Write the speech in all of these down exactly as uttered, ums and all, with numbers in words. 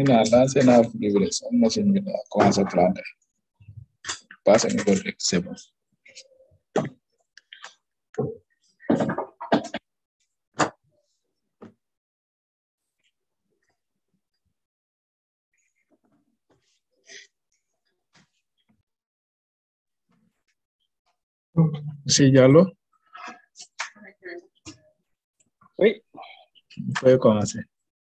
Mina lancé naa privilège am machine bi daa commencé planté passé nga ko rek c'est bon. Si Diallo. Oui. Vous pouvez commencer.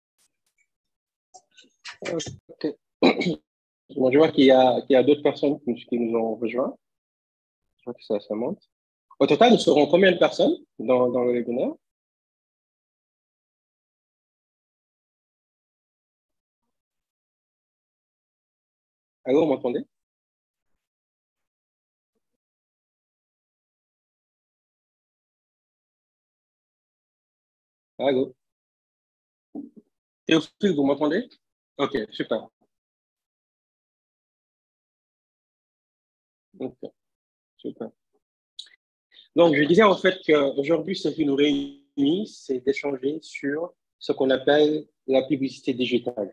Okay. Bon, je vois qu'il y a, qu'il y a d'autres personnes qui, qui nous ont rejoints. Je vois que ça, ça monte. Au total, nous serons combien de personnes dans, dans le webinaire? Allô, vous m'entendez? Allô? Théophile, vous m'entendez? Ok, super. Ok, super. Donc, je disais en fait qu'aujourd'hui, ce qui nous réunit, c'est d'échanger sur ce qu'on appelle la publicité digitale.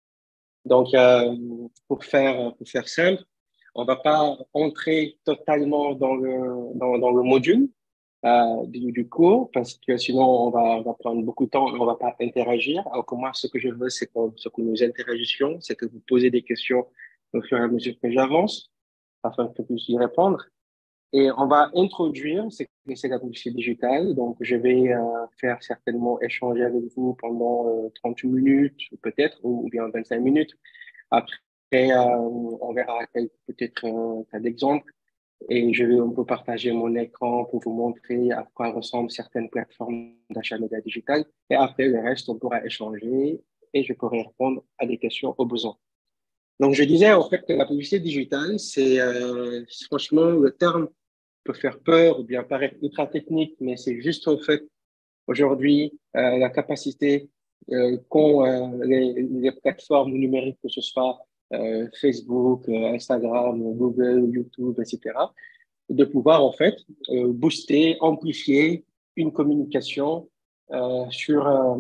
Donc, euh, pour faire, pour faire simple, on ne va pas entrer totalement dans le, dans, dans le module euh, du, du cours parce que sinon, on va, on va prendre beaucoup de temps et on ne va pas interagir. Alors que moi, ce que je veux, c'est que, que nous interagissions, c'est que vous posez des questions au fur et à mesure que j'avance afin que je puisse y répondre. Et on va introduire ce que c'est la publicité digitale. Donc, je vais euh, faire certainement échanger avec vous pendant euh, trente minutes, peut-être, ou, ou bien vingt-cinq minutes. Après, euh, on verra peut-être un tas d'exemples. Et je vais un peu partager mon écran pour vous montrer à quoi ressemblent certaines plateformes d'achat média digital. Et après, le reste, on pourra échanger et je pourrai répondre à des questions au besoin. Donc, je disais en fait que la publicité digitale, c'est euh, franchement le terme peut faire peur ou bien paraître ultra technique, mais c'est juste en fait aujourd'hui euh, la capacité euh, qu'ont euh, les, les plateformes numériques, que ce soit euh, Facebook, euh, Instagram, Google, YouTube, et cetera, de pouvoir en fait euh, booster, amplifier une communication euh, sur euh,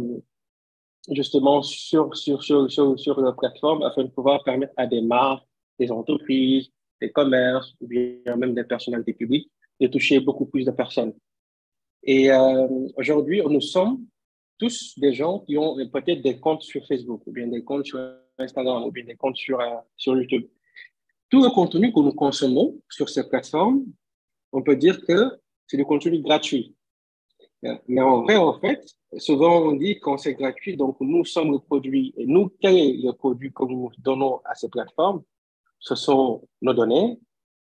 justement sur sur sur sur sur la plateforme afin de pouvoir permettre à des marques, des entreprises, des commerces ou bien même des personnalités publiques de toucher beaucoup plus de personnes. Et euh, aujourd'hui, nous sommes tous des gens qui ont peut-être des comptes sur Facebook, ou bien des comptes sur Instagram, ou bien des comptes sur, euh, sur YouTube. Tout le contenu que nous consommons sur ces plateformes, on peut dire que c'est du contenu gratuit. Mais en vrai, en fait, souvent on dit quand c'est gratuit, donc nous sommes le produit. Et nous, quel est le produit que nous donnons à ces plateformes? Ce sont nos données,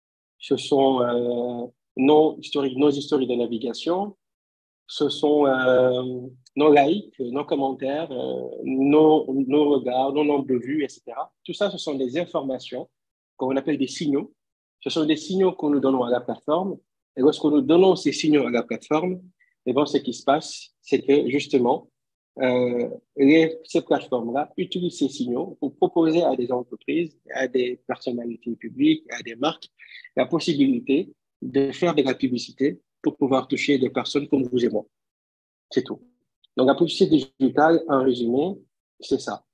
ce sont euh, nos historiques, nos historiques de navigation, ce sont euh, nos likes, nos commentaires, euh, nos, nos regards, nos nombres de vues, et cetera. Tout ça, ce sont des informations qu'on appelle des signaux. Ce sont des signaux que nous donnons à la plateforme. Et lorsque nous donnons ces signaux à la plateforme, et bien, ce qui se passe, c'est que justement, euh, les, ces plateformes-là utilisent ces signaux pour proposer à des entreprises, à des personnalités publiques, à des marques, la possibilité de faire de la publicité pour pouvoir toucher des personnes comme vous et moi. C'est tout. Donc, la publicité digitale, en résumé, c'est ça.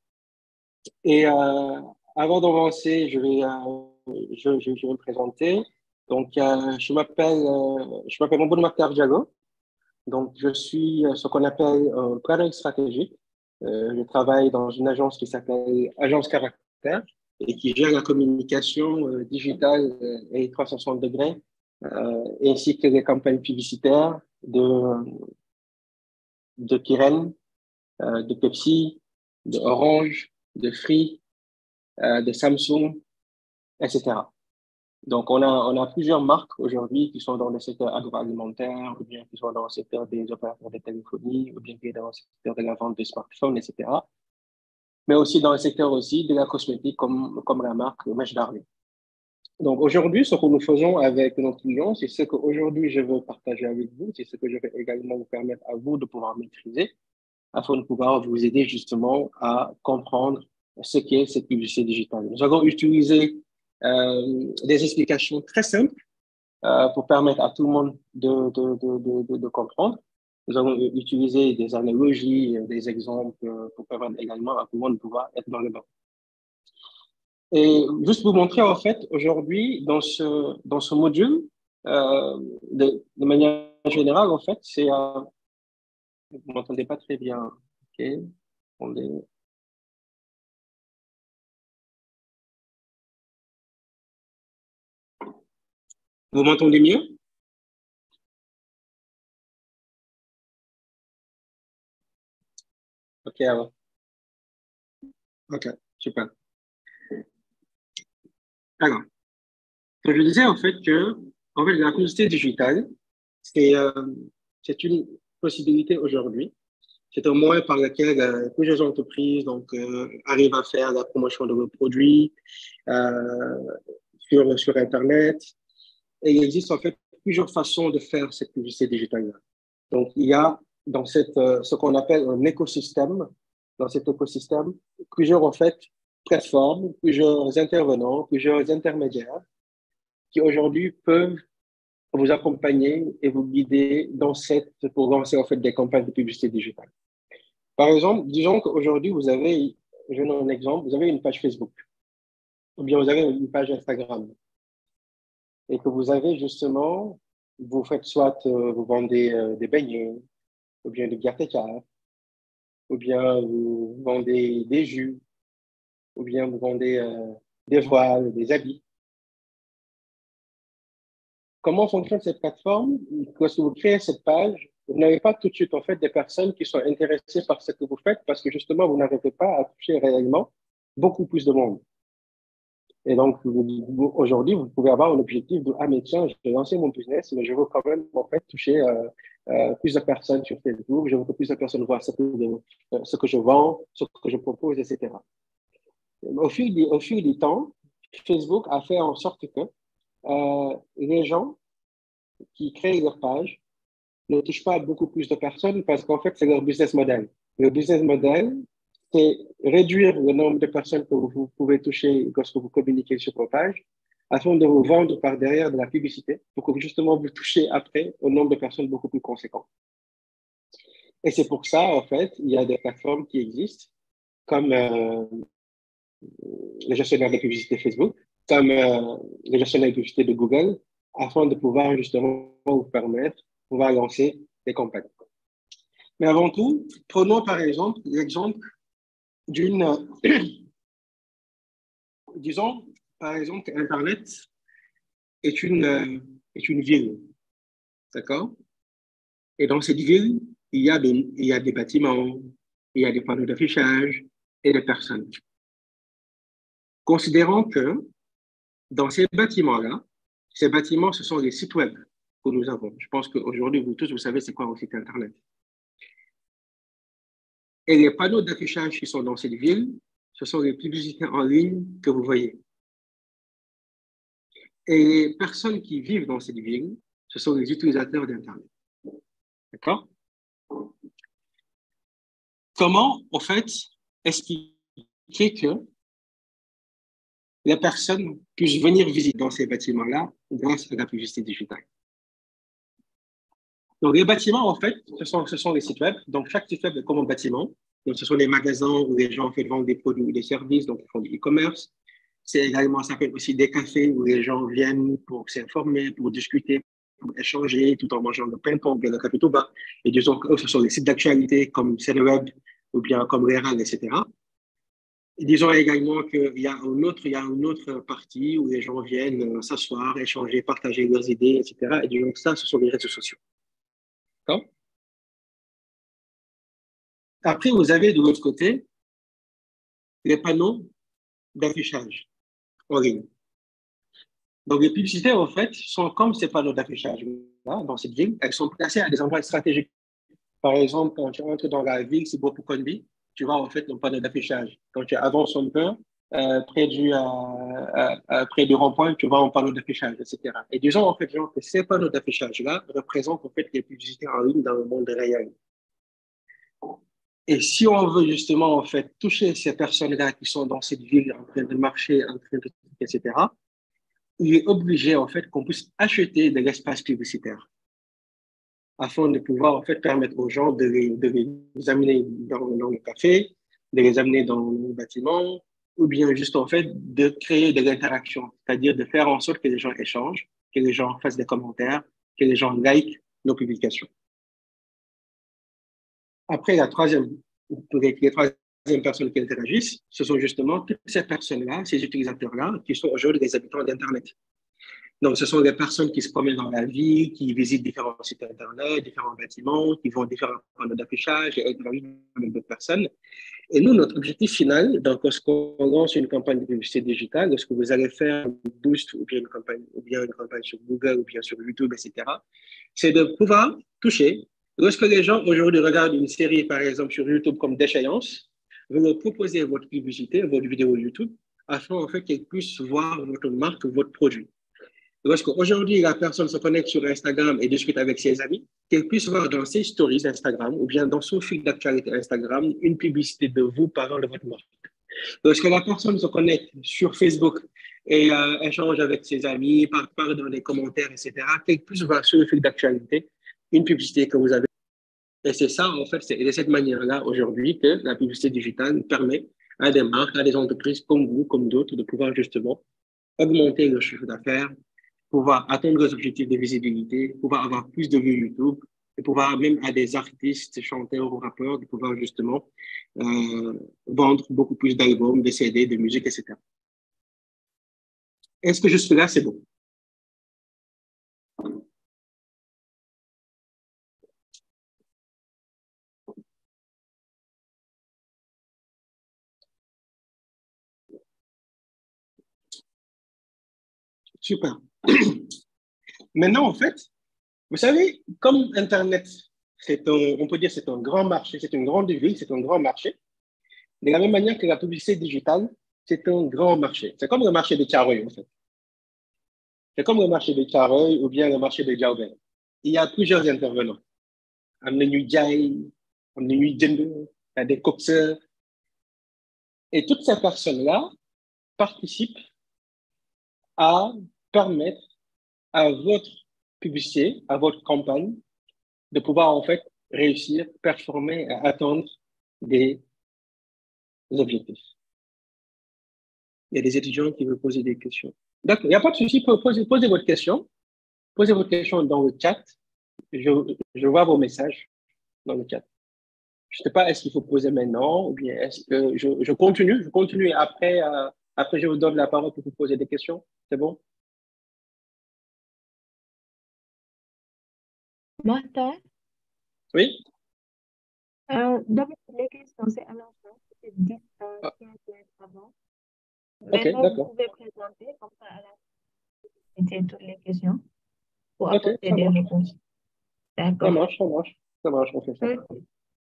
Et euh, avant d'avancer, je vais, euh, je, je, je vais me présenter. Donc, euh, je m'appelle, euh, je m'appelle Mbounou Maktar Diallo. Donc, je suis euh, ce qu'on appelle un planning stratégique. Euh, je travaille dans une agence qui s'appelle Agence Caractère et qui gère la communication euh, digitale euh, et trois cent soixante degrés, euh, ainsi que les campagnes publicitaires de, de Kiren, euh, de Pepsi, de Orange, de Free, euh, de Samsung, et cetera. Donc, on a, on a plusieurs marques aujourd'hui qui sont dans le secteur agroalimentaire, ou bien qui sont dans le secteur des opérateurs de téléphonie, ou bien qui sont dans le secteur de la vente de smartphones, et cetera. Mais aussi dans le secteur aussi de la cosmétique, comme, comme la marque Mèche d'Armée. Donc, aujourd'hui, ce que nous faisons avec nos clients, c'est ce qu'aujourd'hui je veux partager avec vous, c'est ce que je vais également vous permettre à vous de pouvoir maîtriser, afin de pouvoir vous aider justement à comprendre ce qu'est cette publicité digitale. Nous avons utilisé euh, des explications très simples euh, pour permettre à tout le monde de, de, de, de, de comprendre. Nous avons utilisé des analogies, des exemples pour permettre également à tout le monde de pouvoir être dans le bain. Et juste vous montrer, en fait, aujourd'hui, dans ce, dans ce module, euh, de, de manière générale, en fait, c'est... Euh, vous m'entendez pas très bien. OK. Attendez. Vous m'entendez mieux? OK, alors. OK, super. Alors, donc je disais, en fait, que, en fait, la publicité digitale, c'est euh, c'est une possibilité aujourd'hui. C'est un moyen par lequel euh, plusieurs entreprises donc, euh, arrivent à faire la promotion de leurs produits euh, sur, sur Internet. Et il existe en fait plusieurs façons de faire cette publicité digitale-là. Donc, il y a dans cette, euh, ce qu'on appelle un écosystème, dans cet écosystème, plusieurs en fait plateformes, plusieurs intervenants, plusieurs intermédiaires qui aujourd'hui peuvent vous accompagner et vous guider dans cette, pour lancer en fait des campagnes de publicité digitale. Par exemple, disons qu'aujourd'hui, vous avez, je donne un exemple, vous avez une page Facebook, ou bien vous avez une page Instagram, et que vous avez justement, vous faites soit, euh, vous vendez euh, des beignets, ou bien des gâteaux, ou bien vous vendez des jus, ou bien vous vendez euh, des voiles, des habits. Comment fonctionne cette plateforme? Lorsque vous créez cette page, vous n'avez pas tout de suite en fait des personnes qui sont intéressées par ce que vous faites parce que justement, vous n'arrivez pas à toucher réellement beaucoup plus de monde. Et donc, aujourd'hui, vous pouvez avoir un objectif de, ah, mais tiens, je vais lancer mon business, mais je veux quand même, en fait, toucher euh, euh, plus de personnes sur Facebook. Je veux que plus de personnes voient ce que, euh, ce que je vends, ce que je propose, et cetera. Au fil, du, au fil du temps, Facebook a fait en sorte que euh, les gens qui créent leur page ne touchent pas beaucoup plus de personnes parce qu'en fait, c'est leur business model. Le business model, c'est réduire le nombre de personnes que vous pouvez toucher lorsque vous communiquez sur vos pages afin de vous vendre par derrière de la publicité pour que justement vous touchiez après au nombre de personnes beaucoup plus conséquent. Et c'est pour ça, en fait, il y a des plateformes qui existent comme euh, le gestionnaire de publicité Facebook, comme euh, le gestionnaire de publicité de Google, afin de pouvoir justement vous permettre de pouvoir lancer des campagnes. Mais avant tout, prenons par exemple l'exemple d'une, disons, par exemple, Internet est une, euh, est une ville, d'accord? Et dans cette ville, il y a de, il y a des bâtiments, il y a des panneaux d'affichage et des personnes. Considérons que dans ces bâtiments-là, ces bâtiments, ce sont des sites web que nous avons. Je pense qu'aujourd'hui, vous tous, vous savez c'est quoi un site Internet. Et les panneaux d'affichage qui sont dans cette ville, ce sont les publicités en ligne que vous voyez. Et les personnes qui vivent dans cette ville, ce sont les utilisateurs d'Internet. D'accord? Comment, en fait, expliquer que les personnes puissent venir visiter dans ces bâtiments-là grâce à la publicité digitale? Donc, les bâtiments, en fait, ce sont, ce sont les sites web. Donc, chaque site web est comme un bâtiment. Donc, ce sont des magasins où les gens en fait, vendent des produits ou des services, donc ils font du e-commerce. C'est également, ça peut être aussi des cafés où les gens viennent pour s'informer, pour discuter, pour échanger, tout en mangeant le pain pour bien le café tout bas. Et disons que ce sont des sites d'actualité comme CNeWeb ou bien comme Réal, et cetera. Et disons également qu'il y a une autre, il y a une autre partie où les gens viennent s'asseoir, échanger, partager leurs idées, et cetera. Et disons que ça, ce sont les réseaux sociaux. D'accord? Après, vous avez de l'autre côté les panneaux d'affichage en ligne. Donc, les publicités, en fait, sont comme ces panneaux d'affichage là, dans cette ville. Elles sont placées à des endroits stratégiques. Par exemple, quand tu entres dans la ville, c'est beaucoup Conby, tu vois en fait un panneau d'affichage. Quand tu avances un peu, euh, près du, euh, euh, près du rond-point, tu vois un panneau d'affichage, et cetera. Et disons en fait genre, que ces panneaux d'affichage-là représentent en fait les publicités en ligne dans le monde réel. Et si on veut justement en fait toucher ces personnes-là qui sont dans cette ville en train de marcher, en train de et cetera, il est obligé en fait qu'on puisse acheter de l'espace publicitaire afin de pouvoir en fait permettre aux gens de les, de les amener dans, dans le café, de les amener dans le bâtiment, ou bien juste en fait de créer de l'interaction, c'est-à-dire de faire en sorte que les gens échangent, que les gens fassent des commentaires, que les gens likent nos publications. Après, la troisième, les troisième personnes qui interagissent, ce sont justement toutes ces personnes-là, ces utilisateurs-là, qui sont aujourd'hui des habitants d'Internet. Donc, ce sont des personnes qui se promènent dans la ville, qui visitent différents sites Internet, différents bâtiments, qui vont à différents panneaux d'affichage et interagissent avec d'autres personnes. Et nous, notre objectif final, donc, lorsqu'on lance une campagne de publicité digitale, lorsque vous allez faire un boost ou bien une campagne, ou bien une campagne sur Google ou bien sur YouTube, et cetera, c'est de pouvoir toucher. Lorsque les gens aujourd'hui regardent une série, par exemple, sur YouTube comme Déchéance, vous leur proposez votre publicité, votre vidéo YouTube, afin en fait qu'ils puissent voir votre marque, votre produit. Lorsqu'aujourd'hui, la personne se connecte sur Instagram et discute avec ses amis, qu'elle puisse voir dans ses stories Instagram ou bien dans son fil d'actualité Instagram une publicité de vous parlant de votre marque. Lorsque la personne se connecte sur Facebook et euh, échange avec ses amis, part, part dans les commentaires, et cetera, qu'elle puisse voir sur le fil d'actualité une publicité que vous avez. Et c'est ça, en fait, c'est de cette manière-là aujourd'hui que la publicité digitale permet à des marques, à des entreprises comme vous, comme d'autres, de pouvoir justement augmenter le chiffre d'affaires, pouvoir atteindre les objectifs de visibilité, pouvoir avoir plus de vues YouTube, et pouvoir même à des artistes, chanteurs ou rappeurs, de pouvoir justement euh, vendre beaucoup plus d'albums, de C D, de musique, et cetera. Est-ce que jusque-là, c'est bon? Super. Maintenant, en fait, vous savez, comme Internet, c'est un, on peut dire c'est un grand marché, c'est une grande ville, c'est un grand marché. De la même manière que la publicité digitale, c'est un grand marché. C'est comme le marché de Tiaroy, en fait. C'est comme le marché de Tiaroy ou bien le marché de Diaobé. Il y a plusieurs intervenants. Am na ñuy jaay, am na ñuy jënd, il y a des coxeurs. Et toutes ces personnes-là participent à permettre à votre publicité, à votre campagne, de pouvoir en fait réussir, performer et atteindre des objectifs. Il y a des étudiants qui veulent poser des questions. D'accord, il n'y a pas de souci, posez, posez votre question. Posez votre question dans le chat. Je, je vois vos messages dans le chat. Je ne sais pas, est-ce qu'il faut poser maintenant ou bien est-ce que je, je continue, je continue et après, euh, après je vous donne la parole pour vous poser des questions. C'est bon? Martin, Oui? euh, d'habitude, les questions, c'est à la fin, c'est dix à Ah, quinze minutes avant. ok, Maintenant, vous d'accord. pouvez présenter, comme ça, à la fin, c'est toutes les questions pour Ok, apporter ça des marche. réponses. Ça D'accord. marche, ça marche. Ça marche, on fait ça. Ok.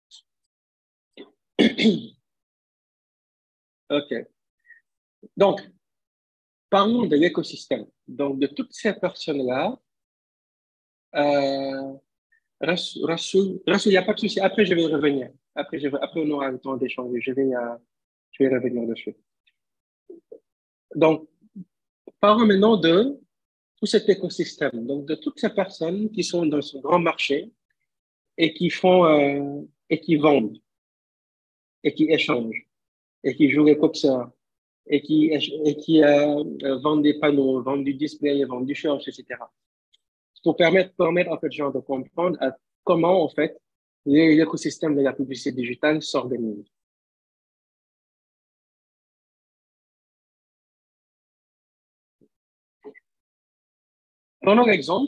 Ok. Donc, parlons de l'écosystème. Donc, de toutes ces personnes-là, euh, Rassou, Rassou, Rassou, il n'y a pas de souci. Après, je vais revenir. Après, je vais, après on aura le temps d'échanger. Je vais, euh, je vais revenir dessus. Donc, parlons maintenant de tout cet écosystème. Donc, de toutes ces personnes qui sont dans ce grand marché et qui font, euh, et qui vendent, et qui échangent, et qui jouent les coxeurs, et qui, et qui euh, euh, vendent des panneaux, vendent du display, vendent du short, et cetera. Pour permettre, permettre en fait, gens de comprendre à comment, en fait, l'écosystème de la publicité digitale s'organise. Prenons l'exemple,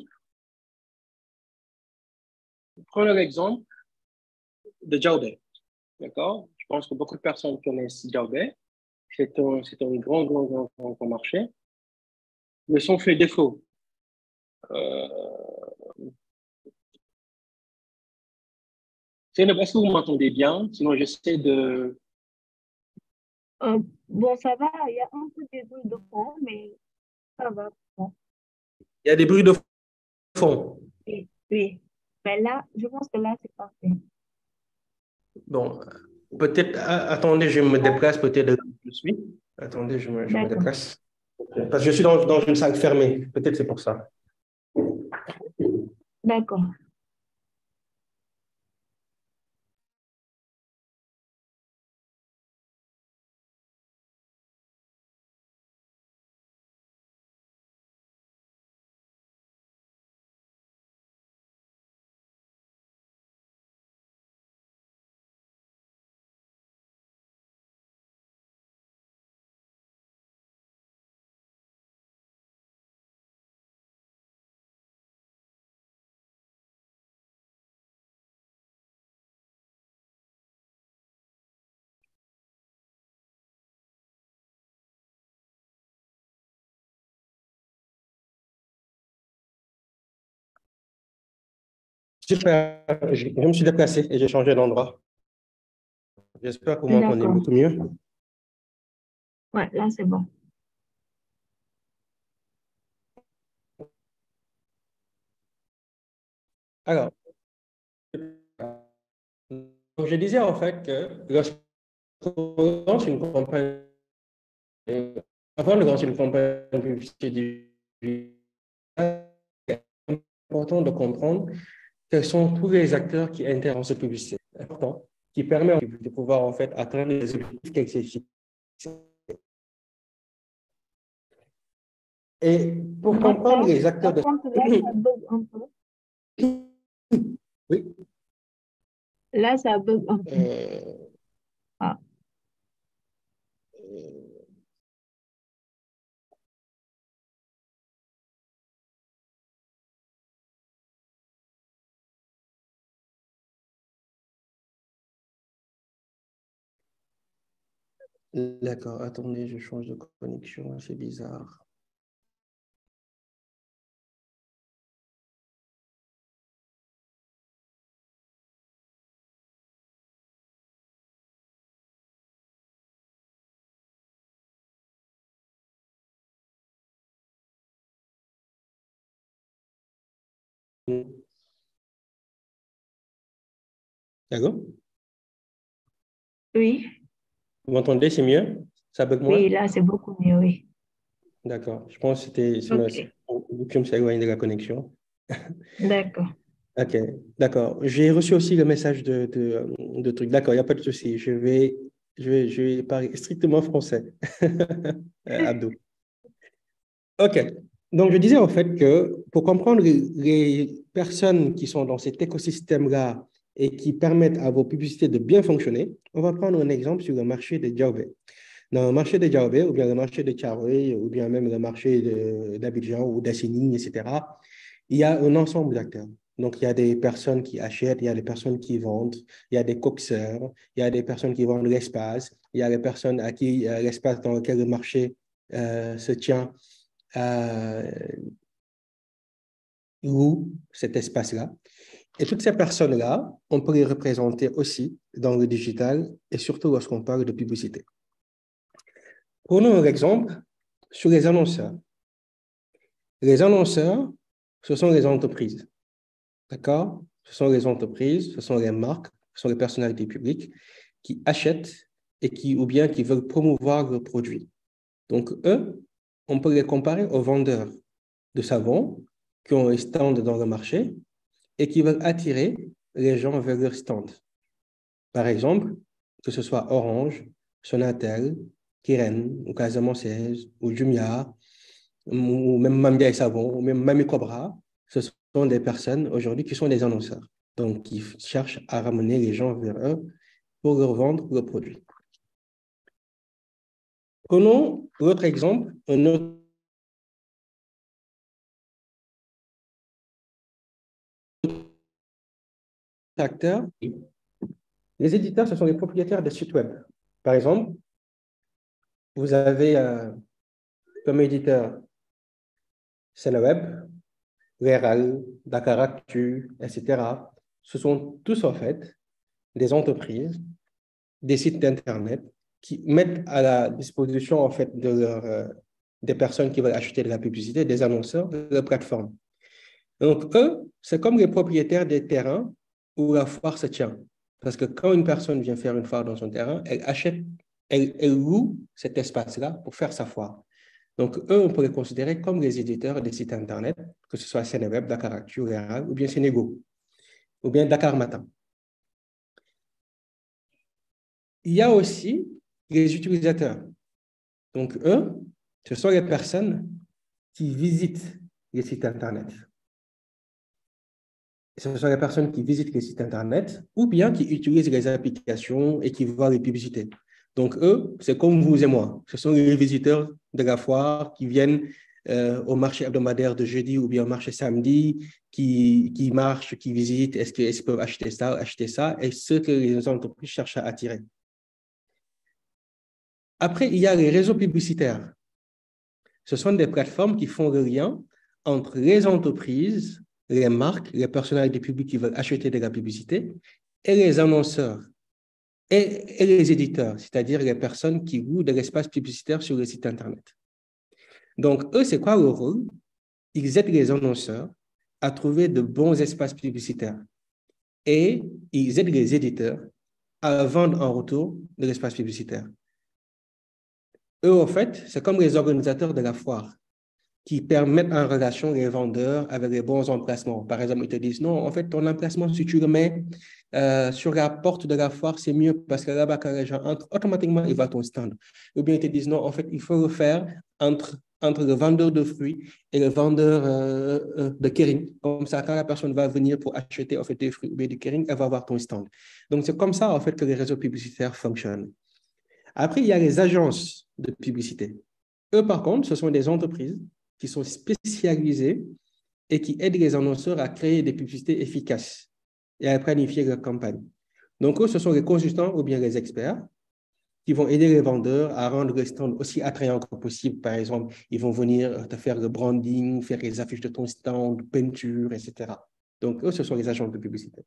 prenons l'exemple de Diaobé. D'accord? Je pense que beaucoup de personnes connaissent Diaobé. C'est un, c'est un grand, grand, grand, grand, grand marché. Le son fait défaut. Euh, est-ce que vous m'entendez bien? Sinon, j'essaie de... Euh, bon, ça va, il y a un peu de bruit de fond, mais ça va. Bon. Il y a des bruits de fond. Oui, oui. Mais là, je pense que là, c'est parfait. Bon, peut-être, ah, attendez, je me déplace peut-être de là où je suis. Attendez, je me, je me D'accord. déplace. Parce que je suis dans, dans une salle fermée. Peut-être c'est pour ça. D'accord. Super, je, je me suis déplacé et j'ai changé d'endroit. J'espère que vous m'entendez D'accord. beaucoup mieux. Ouais, là, c'est bon. Alors, je disais en fait que lorsqu'on lance une campagne, avant de lancer une campagne de publicité digitale, c'est important de comprendre quels sont tous les acteurs qui interviennent dans cette publicité. C'est important, qui permet de pouvoir en fait atteindre les objectifs qu'elle s'est fixés. Et pour comprendre Attends, les acteurs de... par contre, là, ça bug un peu. Oui. Là, ça bug un peu. Euh, Ah. euh, D'accord, attendez, je change de connexion, c'est bizarre. D'accord? Oui, Vous m'entendez, c'est mieux? Ça bug moins? oui, là, c'est beaucoup mieux, oui. D'accord, je pense que c'était Ok, je me suis éloigné de la connexion. d'accord. Ok, d'accord. J'ai reçu aussi le message de, de, de trucs. D'accord, il n'y a pas de souci. Je vais, je vais, je vais parler strictement français. Abdou. OK. Donc, je disais en fait que pour comprendre les, les personnes qui sont dans cet écosystème-là et qui permettent à vos publicités de bien fonctionner, on va prendre un exemple sur le marché de Diaobé. Dans le marché de Diaobé, ou bien le marché de Thiaroye, ou bien même le marché d'Abidjan ou d'Assini, et cetera, il y a un ensemble d'acteurs. Donc, il y a des personnes qui achètent, il y a des personnes qui vendent, il y a des coxeurs, il y a des personnes qui vendent l'espace, il y a des personnes à qui euh, l'espace dans lequel le marché euh, se tient euh, loue cet espace-là. Et toutes ces personnes-là, on peut les représenter aussi dans le digital et surtout lorsqu'on parle de publicité. Prenons un exemple sur les annonceurs. Les annonceurs, ce sont les entreprises. D'accord? Ce sont les entreprises, ce sont les marques, ce sont les personnalités publiques qui achètent et qui, ou bien qui veulent promouvoir leurs produits. Donc, eux, on peut les comparer aux vendeurs de savon qui ont un stand dans le marché et qui veulent attirer les gens vers leur stand. Par exemple, que ce soit Orange, Sonatel, Kiren, ou Casamançaise, ou Jumia, ou même Mambia et Savon, ou même Mami Cobra, ce sont des personnes aujourd'hui qui sont des annonceurs, donc qui cherchent à ramener les gens vers eux pour leur vendre leurs produits. Prenons l'autre exemple, un autre acteur. Les éditeurs, ce sont les propriétaires des sites web. Par exemple, vous avez euh, comme éditeur Seneweb, Leral, Dakaractu, et cetera. Ce sont tous en fait des entreprises, des sites d'Internet qui mettent à la disposition en fait de leur, euh, des personnes qui veulent acheter de la publicité, des annonceurs de la plateforme. Donc, eux, c'est comme les propriétaires des terrains où la foire se tient. Parce que quand une personne vient faire une foire dans son terrain, elle achète, elle, elle loue cet espace-là pour faire sa foire. Donc, eux, on peut les considérer comme les éditeurs des sites Internet, que ce soit Seneweb, Dakaractu, Leral, ou bien Senego, ou bien Dakar Matin. Il y a aussi les utilisateurs. Donc, eux, ce sont les personnes qui visitent les sites Internet. Ce sont les personnes qui visitent les sites Internet ou bien qui utilisent les applications et qui voient les publicités. Donc, eux, c'est comme vous et moi. Ce sont les visiteurs de la foire qui viennent euh, au marché hebdomadaire de jeudi ou bien au marché samedi, qui, qui marchent, qui visitent, est-ce qu'ils peuvent acheter ça, acheter ça, et ce que les entreprises cherchent à attirer. Après, il y a les réseaux publicitaires. Ce sont des plateformes qui font le lien entre les entreprises les marques, les personnalités publiques qui veulent acheter de la publicité, et les annonceurs et, et les éditeurs, c'est-à-dire les personnes qui louent de l'espace publicitaire sur le site Internet. Donc, eux, c'est quoi leur rôle? Ils aident les annonceurs à trouver de bons espaces publicitaires et ils aident les éditeurs à vendre en retour de l'espace publicitaire. Eux, en fait, c'est comme les organisateurs de la foire qui permettent en relation les vendeurs avec les bons emplacements. Par exemple, ils te disent, non, en fait, ton emplacement, si tu le mets euh, sur la porte de la foire, c'est mieux parce que là-bas, quand les gens entrent, automatiquement, ils voient ton stand. Ou bien ils te disent, non, en fait, il faut le faire entre, entre le vendeur de fruits et le vendeur euh, euh, de kering. Comme ça, quand la personne va venir pour acheter en fait, des fruits ou bien du kering, elle va voir ton stand. Donc, c'est comme ça, en fait, que les réseaux publicitaires fonctionnent. Après, il y a les agences de publicité. Eux, par contre, ce sont des entreprises qui sont spécialisées et qui aident les annonceurs à créer des publicités efficaces et à planifier leur campagne. Donc, eux, ce sont les consultants ou bien les experts qui vont aider les vendeurs à rendre le stand aussi attrayant que possible. Par exemple, ils vont venir te faire le branding, faire les affiches de ton stand, peinture, et cetera. Donc, eux, ce sont les agents de publicité.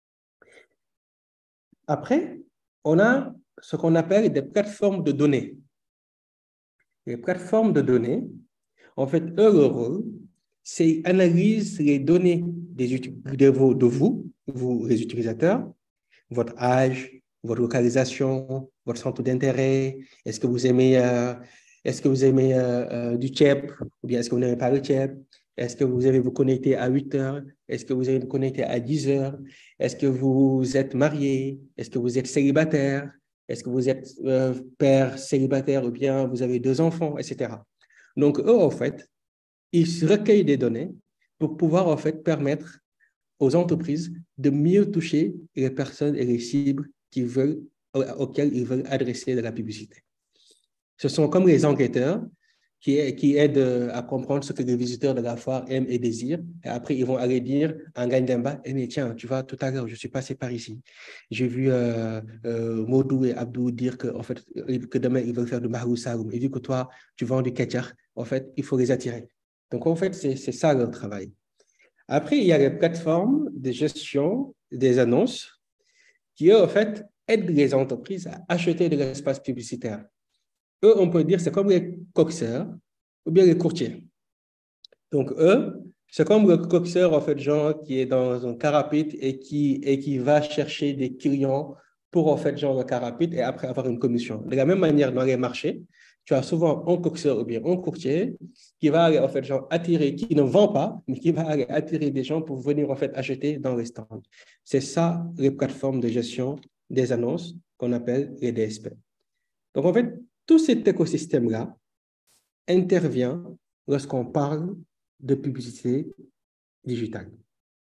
Après, on a ce qu'on appelle des plateformes de données. Les plateformes de données, en fait, eux, leur rôle, c'est analyser les données des, de, vos, de vous, vous, les utilisateurs, votre âge, votre localisation, votre centre d'intérêt, est-ce que vous aimez, euh, est-ce que vous aimez euh, euh, du tchèp, ou bien est-ce que vous n'aimez pas le tchèp, est-ce que vous allez vous connecter à huit heures, est-ce que vous allez vous connecter à dix heures, est-ce que vous êtes marié, est-ce que vous êtes célibataire, est-ce que vous êtes euh, père célibataire, ou bien vous avez deux enfants, et cetera. Donc, eux, en fait, ils recueillent des données pour pouvoir, en fait, permettre aux entreprises de mieux toucher les personnes et les cibles qui veulent, auxquelles ils veulent adresser de la publicité. Ce sont comme les enquêteurs qui, qui aident à comprendre ce que les visiteurs de la foire aiment et désirent. Et après, ils vont aller dire en Gandemba, eh mais tiens, tu vois, tout à l'heure, je suis passé par ici. J'ai vu euh, euh, Modou et Abdou dire que, en fait, que demain, ils veulent faire du Mahou Saoum. Et vu que toi, tu vends du ketchup, en fait, il faut les attirer. Donc, en fait, c'est ça leur travail. Après, il y a les plateformes de gestion des annonces qui, eux, en fait, aident les entreprises à acheter de l'espace publicitaire. Eux, on peut dire, c'est comme les coxeurs ou bien les courtiers. Donc, eux, c'est comme le coxeur, en fait, genre, qui est dans un car rapide et qui, et qui va chercher des clients pour, en fait, genre, le car rapide et après avoir une commission. De la même manière, dans les marchés, tu as souvent un coxeur ou bien un courtier qui va aller, en fait, genre, attirer, qui ne vend pas, mais qui va aller attirer des gens pour venir, en fait, acheter dans les stands. C'est ça, les plateformes de gestion des annonces qu'on appelle les D S P. Donc, en fait, tout cet écosystème-là intervient lorsqu'on parle de publicité digitale.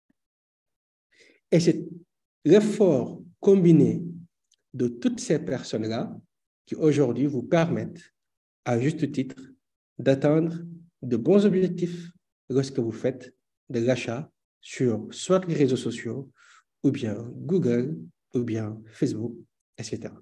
Et c'est l'effort combiné de toutes ces personnes-là qui aujourd'hui vous permettent, à juste titre, d'atteindre de bons objectifs lorsque vous faites de l'achat sur soit les réseaux sociaux, ou bien Google, ou bien Facebook, et cetera.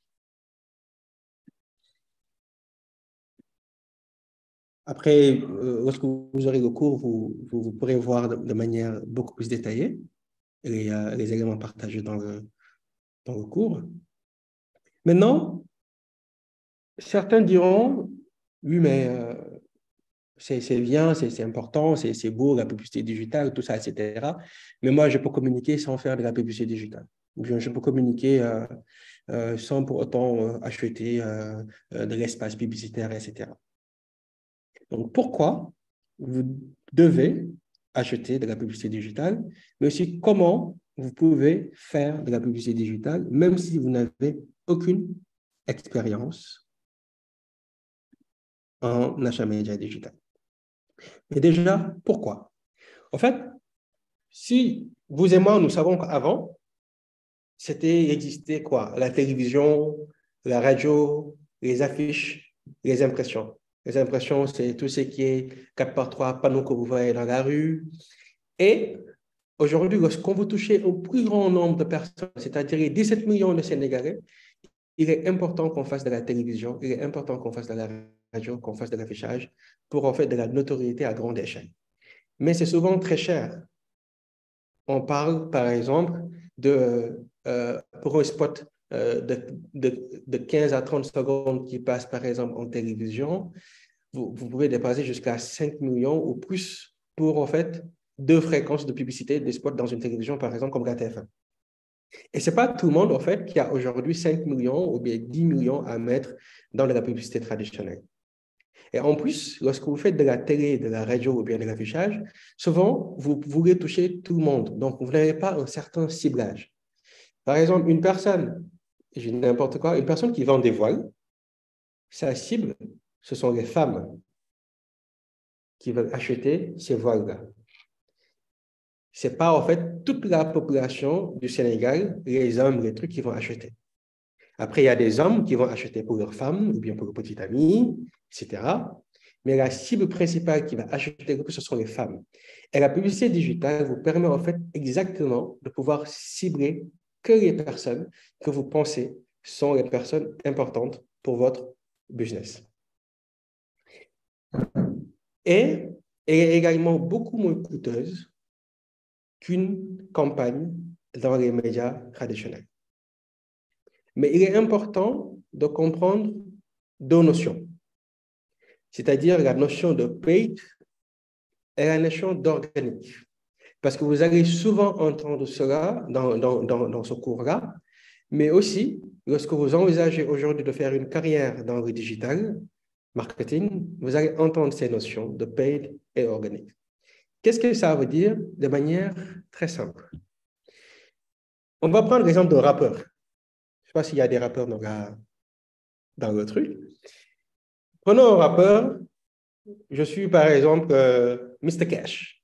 Après, euh, lorsque vous aurez le cours, vous, vous, vous pourrez voir de, de manière beaucoup plus détaillée les, euh, les éléments partagés dans le, dans le cours. Maintenant, certains diront, oui, mais euh, c'est bien, c'est important, c'est beau, la publicité digitale, tout ça, et cetera. Mais moi, je peux communiquer sans faire de la publicité digitale. Je, je peux communiquer euh, euh, sans pour autant euh, acheter euh, de l'espace publicitaire, et cetera. Donc, pourquoi vous devez acheter de la publicité digitale, mais aussi comment vous pouvez faire de la publicité digitale, même si vous n'avez aucune expérience en achat média digital. Mais déjà, pourquoi? En fait, si vous et moi, nous savons qu'avant, c'était, existait quoi? La télévision, la radio, les affiches, les impressions. Les impressions, c'est tout ce qui est quatre par trois panneaux que vous voyez dans la rue. Et aujourd'hui, lorsqu'on veut toucher au plus grand nombre de personnes, c'est-à-dire les dix-sept millions de Sénégalais, il est important qu'on fasse de la télévision, il est important qu'on fasse de la radio, qu'on fasse de l'affichage pour en fait de la notoriété à grande échelle. Mais c'est souvent très cher. on parle, par exemple, de, euh, pour un spot euh, de, de, de quinze à trente secondes qui passe, par exemple, en télévision, vous, vous pouvez dépasser jusqu'à cinq millions ou plus pour, en fait, deux fréquences de publicité des spots dans une télévision, par exemple, comme la T F un. Et ce n'est pas tout le monde, en fait, qui a aujourd'hui cinq millions ou bien dix millions à mettre dans de la publicité traditionnelle. Et en plus, lorsque vous faites de la télé, de la radio ou bien de l'affichage, souvent, vous voulez toucher tout le monde. Donc, vous n'avez pas un certain ciblage. Par exemple, une personne, je dis n'importe quoi, une personne qui vend des voiles, sa cible, ce sont les femmes qui veulent acheter ces voiles-là. Ce n'est pas, en fait, toute la population du Sénégal, les hommes, les trucs qui vont acheter. Après, il y a des hommes qui vont acheter pour leurs femmes ou bien pour leurs petites amies, et cetera. Mais la cible principale qui va acheter, ce sont les femmes. Et la publicité digitale vous permet en fait exactement de pouvoir cibler que les personnes que vous pensez sont les personnes importantes pour votre business. Et elle est également beaucoup moins coûteuse qu'une campagne dans les médias traditionnels. Mais il est important de comprendre deux notions, c'est-à-dire la notion de paid et la notion d'organique. Parce que vous allez souvent entendre cela dans, dans, dans, dans ce cours-là, mais aussi, lorsque vous envisagez aujourd'hui de faire une carrière dans le digital marketing, vous allez entendre ces notions de paid et organique. Qu'est-ce que ça veut dire de manière très simple? On va prendre l'exemple d'un rappeur. Je ne sais pas s'il y a des rappeurs dans, la, dans le truc. Prenons un rappeur. Je suis par exemple euh, mister Cash.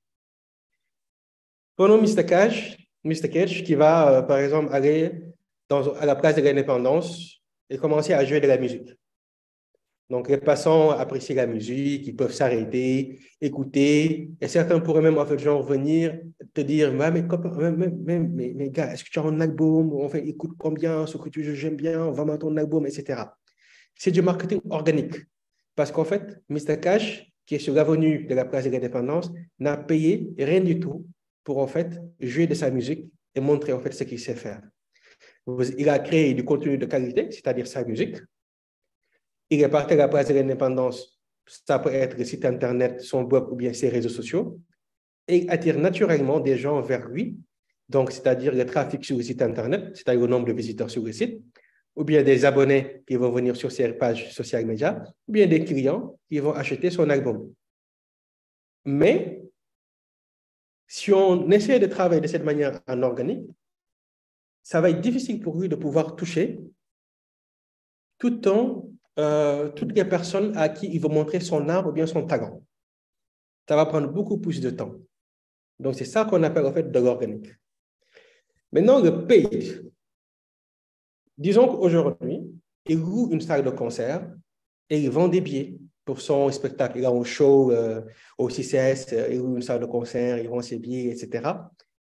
Prenons mister Cash, mister Cash qui va euh, par exemple aller dans, à la place de l'Indépendance et commencer à jouer de la musique. Donc les passants apprécient la musique, ils peuvent s'arrêter, écouter, et certains pourraient même en fait genre venir te dire mais, mais, mais, mais, mais, mais gars, est-ce que tu as un album? En fait, écoute combien, ce que tu veux, j'aime bien, vends-moi ton album, et cetera. C'est du marketing organique. Parce qu'en fait, mister Cash, qui est sur l'avenue de la place de l'Indépendance, n'a payé rien du tout pour en fait jouer de sa musique et montrer en fait ce qu'il sait faire. Il a créé du contenu de qualité, c'est-à-dire sa musique. Il est parti à la place de l'Indépendance, ça peut être le site internet, son blog ou bien ses réseaux sociaux, et il attire naturellement des gens vers lui, donc c'est-à-dire le trafic sur le site internet, c'est-à-dire le nombre de visiteurs sur le site, ou bien des abonnés qui vont venir sur ses pages social médias, ou bien des clients qui vont acheter son album. Mais, si on essaie de travailler de cette manière en organique, ça va être difficile pour lui de pouvoir toucher tout le temps euh, toutes les personnes à qui il veut montrer son art ou bien son talent. Ça va prendre beaucoup plus de temps. Donc, c'est ça qu'on appelle en fait de l'organique. Maintenant, le paid. Disons qu'aujourd'hui, il loue une salle de concert et il vend des billets pour son spectacle. Il a un show euh, au C C S, euh, il loue une salle de concert, il vend ses billets, et cetera.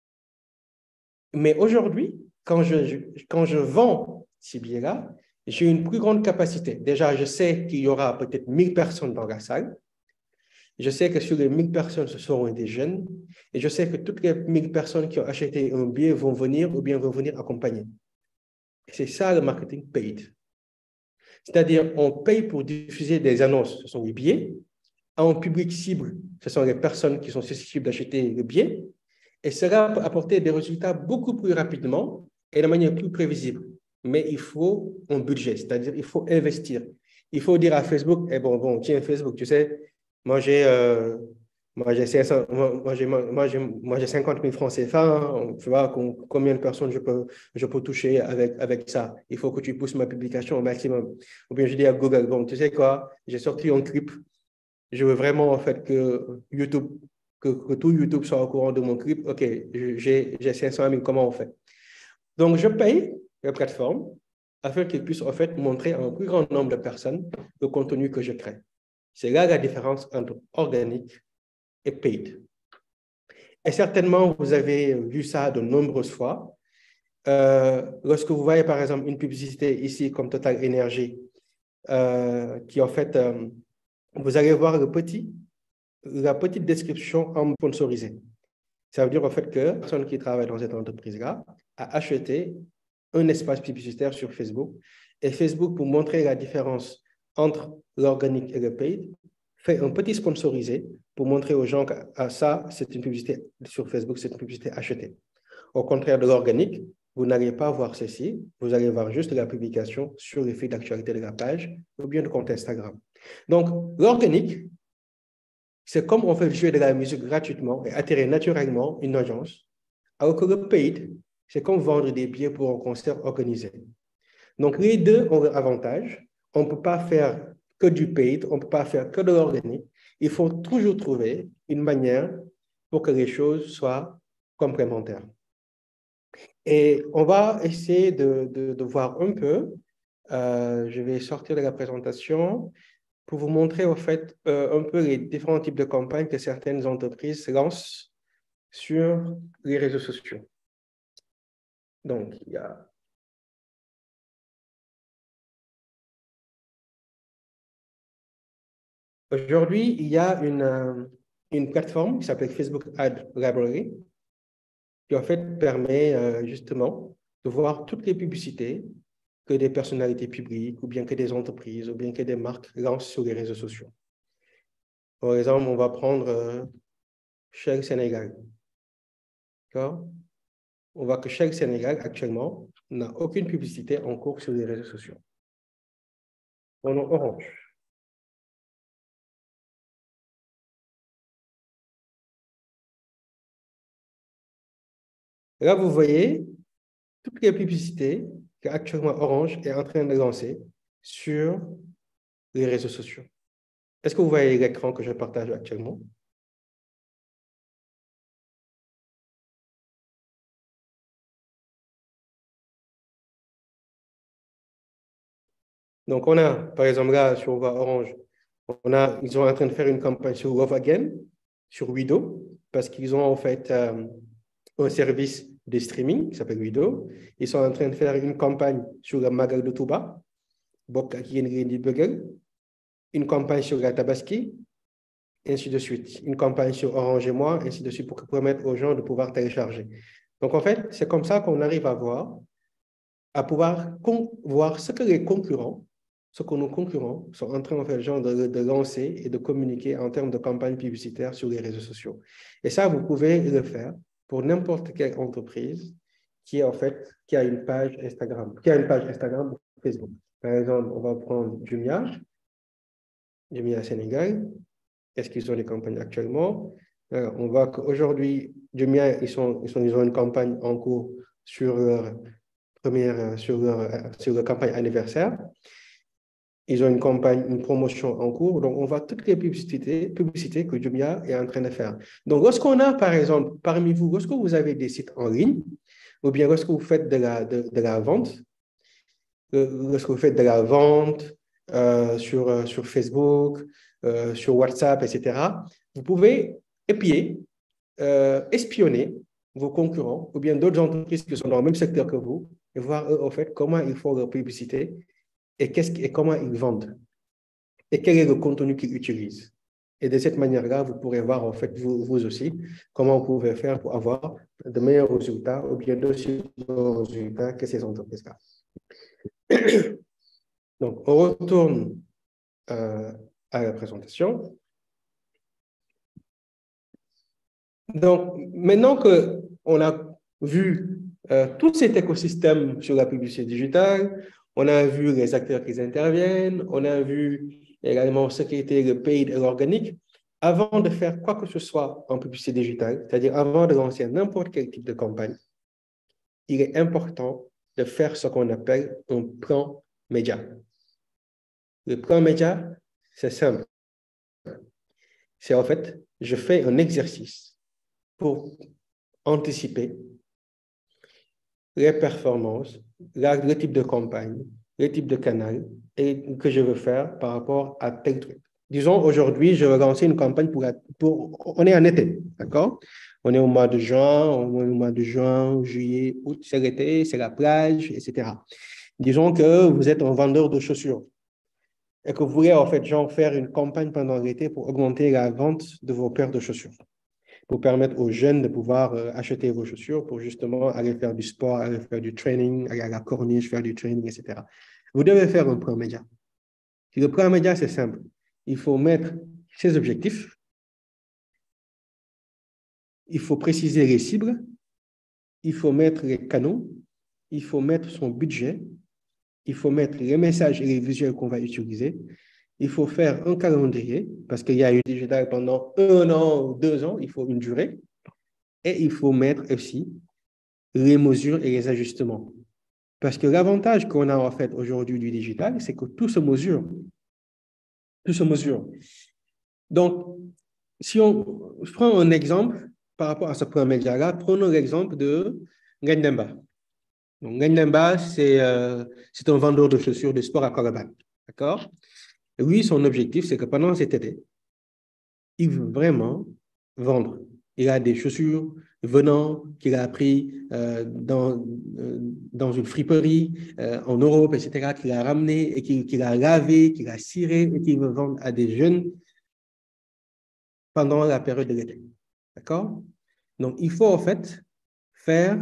Mais aujourd'hui, quand je, je, quand je vends ces billets-là, j'ai une plus grande capacité. Déjà, je sais qu'il y aura peut-être mille personnes dans la salle. Je sais que sur les mille personnes, ce seront des jeunes. Et je sais que toutes les mille personnes qui ont acheté un billet vont venir ou bien vont venir accompagner. C'est ça le marketing paid. C'est-à-dire, on paye pour diffuser des annonces, ce sont les billets. En public cible, ce sont les personnes qui sont susceptibles d'acheter le billet. Et cela peut apporter des résultats beaucoup plus rapidement et de manière plus prévisible. Mais il faut un budget, c'est-à-dire il faut investir. Il faut dire à Facebook, eh bon, bon, tiens, Facebook, tu sais, moi j'ai euh, moi, cinq cents, moi, j'ai, moi, j'ai, moi, j'ai cinquante mille francs C F A, hein, tu vois, combien de personnes je peux, je peux toucher avec, avec ça. Il faut que tu pousses ma publication au maximum. Ou bien je dis à Google, bon, tu sais quoi, j'ai sorti un clip, je veux vraiment en fait que YouTube, que, que tout YouTube soit au courant de mon clip. OK, j'ai, j'ai cinq cent mille, comment on fait? Donc, je paye la plateforme afin qu'ils puissent en fait montrer à un plus grand nombre de personnes le contenu que je crée. C'est là la différence entre organique et paid. Et certainement, vous avez vu ça de nombreuses fois. Euh, lorsque vous voyez par exemple une publicité ici comme Total Energy, euh, qui en fait, euh, vous allez voir le petit, la petite description en sponsorisé. Ça veut dire au fait que la personne qui travaille dans cette entreprise-là a acheté un espace publicitaire sur Facebook. Et Facebook, pour montrer la différence entre l'organique et le paid, fait un petit sponsorisé pour montrer aux gens que ah, ça, c'est une publicité sur Facebook, c'est une publicité achetée. Au contraire de l'organique, vous n'allez pas voir ceci, vous allez voir juste la publication sur le fil d'actualité de la page ou bien le compte Instagram. Donc, l'organique, c'est comme on fait jouer de la musique gratuitement et attirer naturellement une audience, alors que le paid, c'est comme vendre des billets pour un concert organisé. Donc, les deux ont leur avantage. On ne peut pas faire que du paid, on ne peut pas faire que de l'organique. Il faut toujours trouver une manière pour que les choses soient complémentaires. Et on va essayer de, de, de voir un peu, euh, je vais sortir de la présentation pour vous montrer au fait euh, un peu les différents types de campagnes que certaines entreprises lancent sur les réseaux sociaux. Donc, il y a... Aujourd'hui, il y a une, une plateforme qui s'appelle Facebook Ad Library qui en fait permet euh, justement de voir toutes les publicités que des personnalités publiques ou bien que des entreprises ou bien que des marques lancent sur les réseaux sociaux. Par exemple, on va prendre euh, Shell Sénégal. D'accord? On voit que Shell Sénégal, actuellement, n'a aucune publicité en cours sur les réseaux sociaux. On a Orange. Là, vous voyez toutes les publicités qu'actuellement Orange est en train de lancer sur les réseaux sociaux. Est-ce que vous voyez l'écran que je partage actuellement? Donc, on a, par exemple, là, si on voit Orange, on a, ils sont en train de faire une campagne sur Love Again, sur Wido, parce qu'ils ont en fait euh, un service de streaming qui s'appelle Wido. Ils sont en train de faire une campagne sur le Magal de Touba, une campagne sur la Tabaski, ainsi de suite. Une campagne sur Orange et Moi, ainsi de suite, pour permettre aux gens de pouvoir télécharger. Donc, en fait, c'est comme ça qu'on arrive à voir, à pouvoir voir ce que les concurrents, ce que nos concurrents sont en train en fait, genre de, de lancer et de communiquer en termes de campagne publicitaire sur les réseaux sociaux. Et ça, vous pouvez le faire pour n'importe quelle entreprise qui, est, en fait, qui a une page Instagram, qui a une page Instagram ou Facebook. Par exemple, on va prendre Jumia, Jumia Sénégal. Est-ce qu'ils ont des campagnes actuellement? Alors, on voit qu'aujourd'hui, Jumia, ils, sont, ils, sont, ils ont une campagne en cours sur leur première, sur leur, sur leur campagne anniversaire. Ils ont une campagne, une promotion en cours. Donc, on voit toutes les publicités, publicités que Jumia est en train de faire. Donc, lorsqu'on a, par exemple, parmi vous, lorsque vous avez des sites en ligne, ou bien lorsque vous faites de la, de, de la vente, lorsque vous faites de la vente euh, sur, euh, sur Facebook, euh, sur WhatsApp, et cetera, vous pouvez épier, euh, espionner vos concurrents ou bien d'autres entreprises qui sont dans le même secteur que vous et voir, eux, en fait, comment ils font leur publicité et, qu'est-ce, et comment ils vendent et quel est le contenu qu'ils utilisent. Et de cette manière-là, vous pourrez voir, en fait, vous, vous aussi, comment vous pouvez faire pour avoir de meilleurs résultats ou bien d'aussi bons résultats que ces entreprises-là. Donc, on retourne euh, à la présentation. Donc, maintenant qu'on a vu euh, tout cet écosystème sur la publicité digitale, on a vu les acteurs qui interviennent, on a vu également ce qui était le paid et l'organique. Avant de faire quoi que ce soit en publicité digitale, c'est-à-dire avant de lancer n'importe quel type de campagne, il est important de faire ce qu'on appelle un plan média. Le plan média, c'est simple. C'est en fait, je fais un exercice pour anticiper les performances, la, le type de campagne, le type de canal et que je veux faire par rapport à tel truc. Disons, aujourd'hui, je veux lancer une campagne pour, pour... On est en été, d'accord? On est au mois de juin, on est au mois de juin, juillet, août, c'est l'été, c'est la plage, et cetera. Disons que vous êtes un vendeur de chaussures et que vous voulez en fait genre faire une campagne pendant l'été pour augmenter la vente de vos paires de chaussures. pour permettre aux jeunes de pouvoir euh, acheter vos chaussures pour justement aller faire du sport, aller faire du training, aller à la corniche, faire du training, et cetera. Vous devez faire un plan média. Le plan média, c'est simple. Il faut mettre ses objectifs, il faut préciser les cibles, il faut mettre les canaux, il faut mettre son budget, il faut mettre les messages et les visuels qu'on va utiliser. Il faut faire un calendrier, parce qu'il y a eu digital pendant un an ou deux ans, il faut une durée. Et il faut mettre aussi les mesures et les ajustements. Parce que l'avantage qu'on a en fait aujourd'hui du digital, c'est que tout se mesure. Tout se mesure. Donc, si on je prends un exemple par rapport à ce plan média-là, prenons l'exemple de Ngagne Demba. Donc, Ngagne Demba, c'est euh, c'est un vendeur de chaussures de sport à Colobane. D'accord? Lui, son objectif, c'est que pendant cet été, il veut vraiment vendre. Il a des chaussures venant qu'il a appris euh, dans, euh, dans une friperie euh, en Europe, et cetera, qu'il a ramené et qu'il qu'il a lavé, qu'il a ciré et qu'il veut vendre à des jeunes pendant la période de l'été. D'accord? Donc, il faut en fait faire,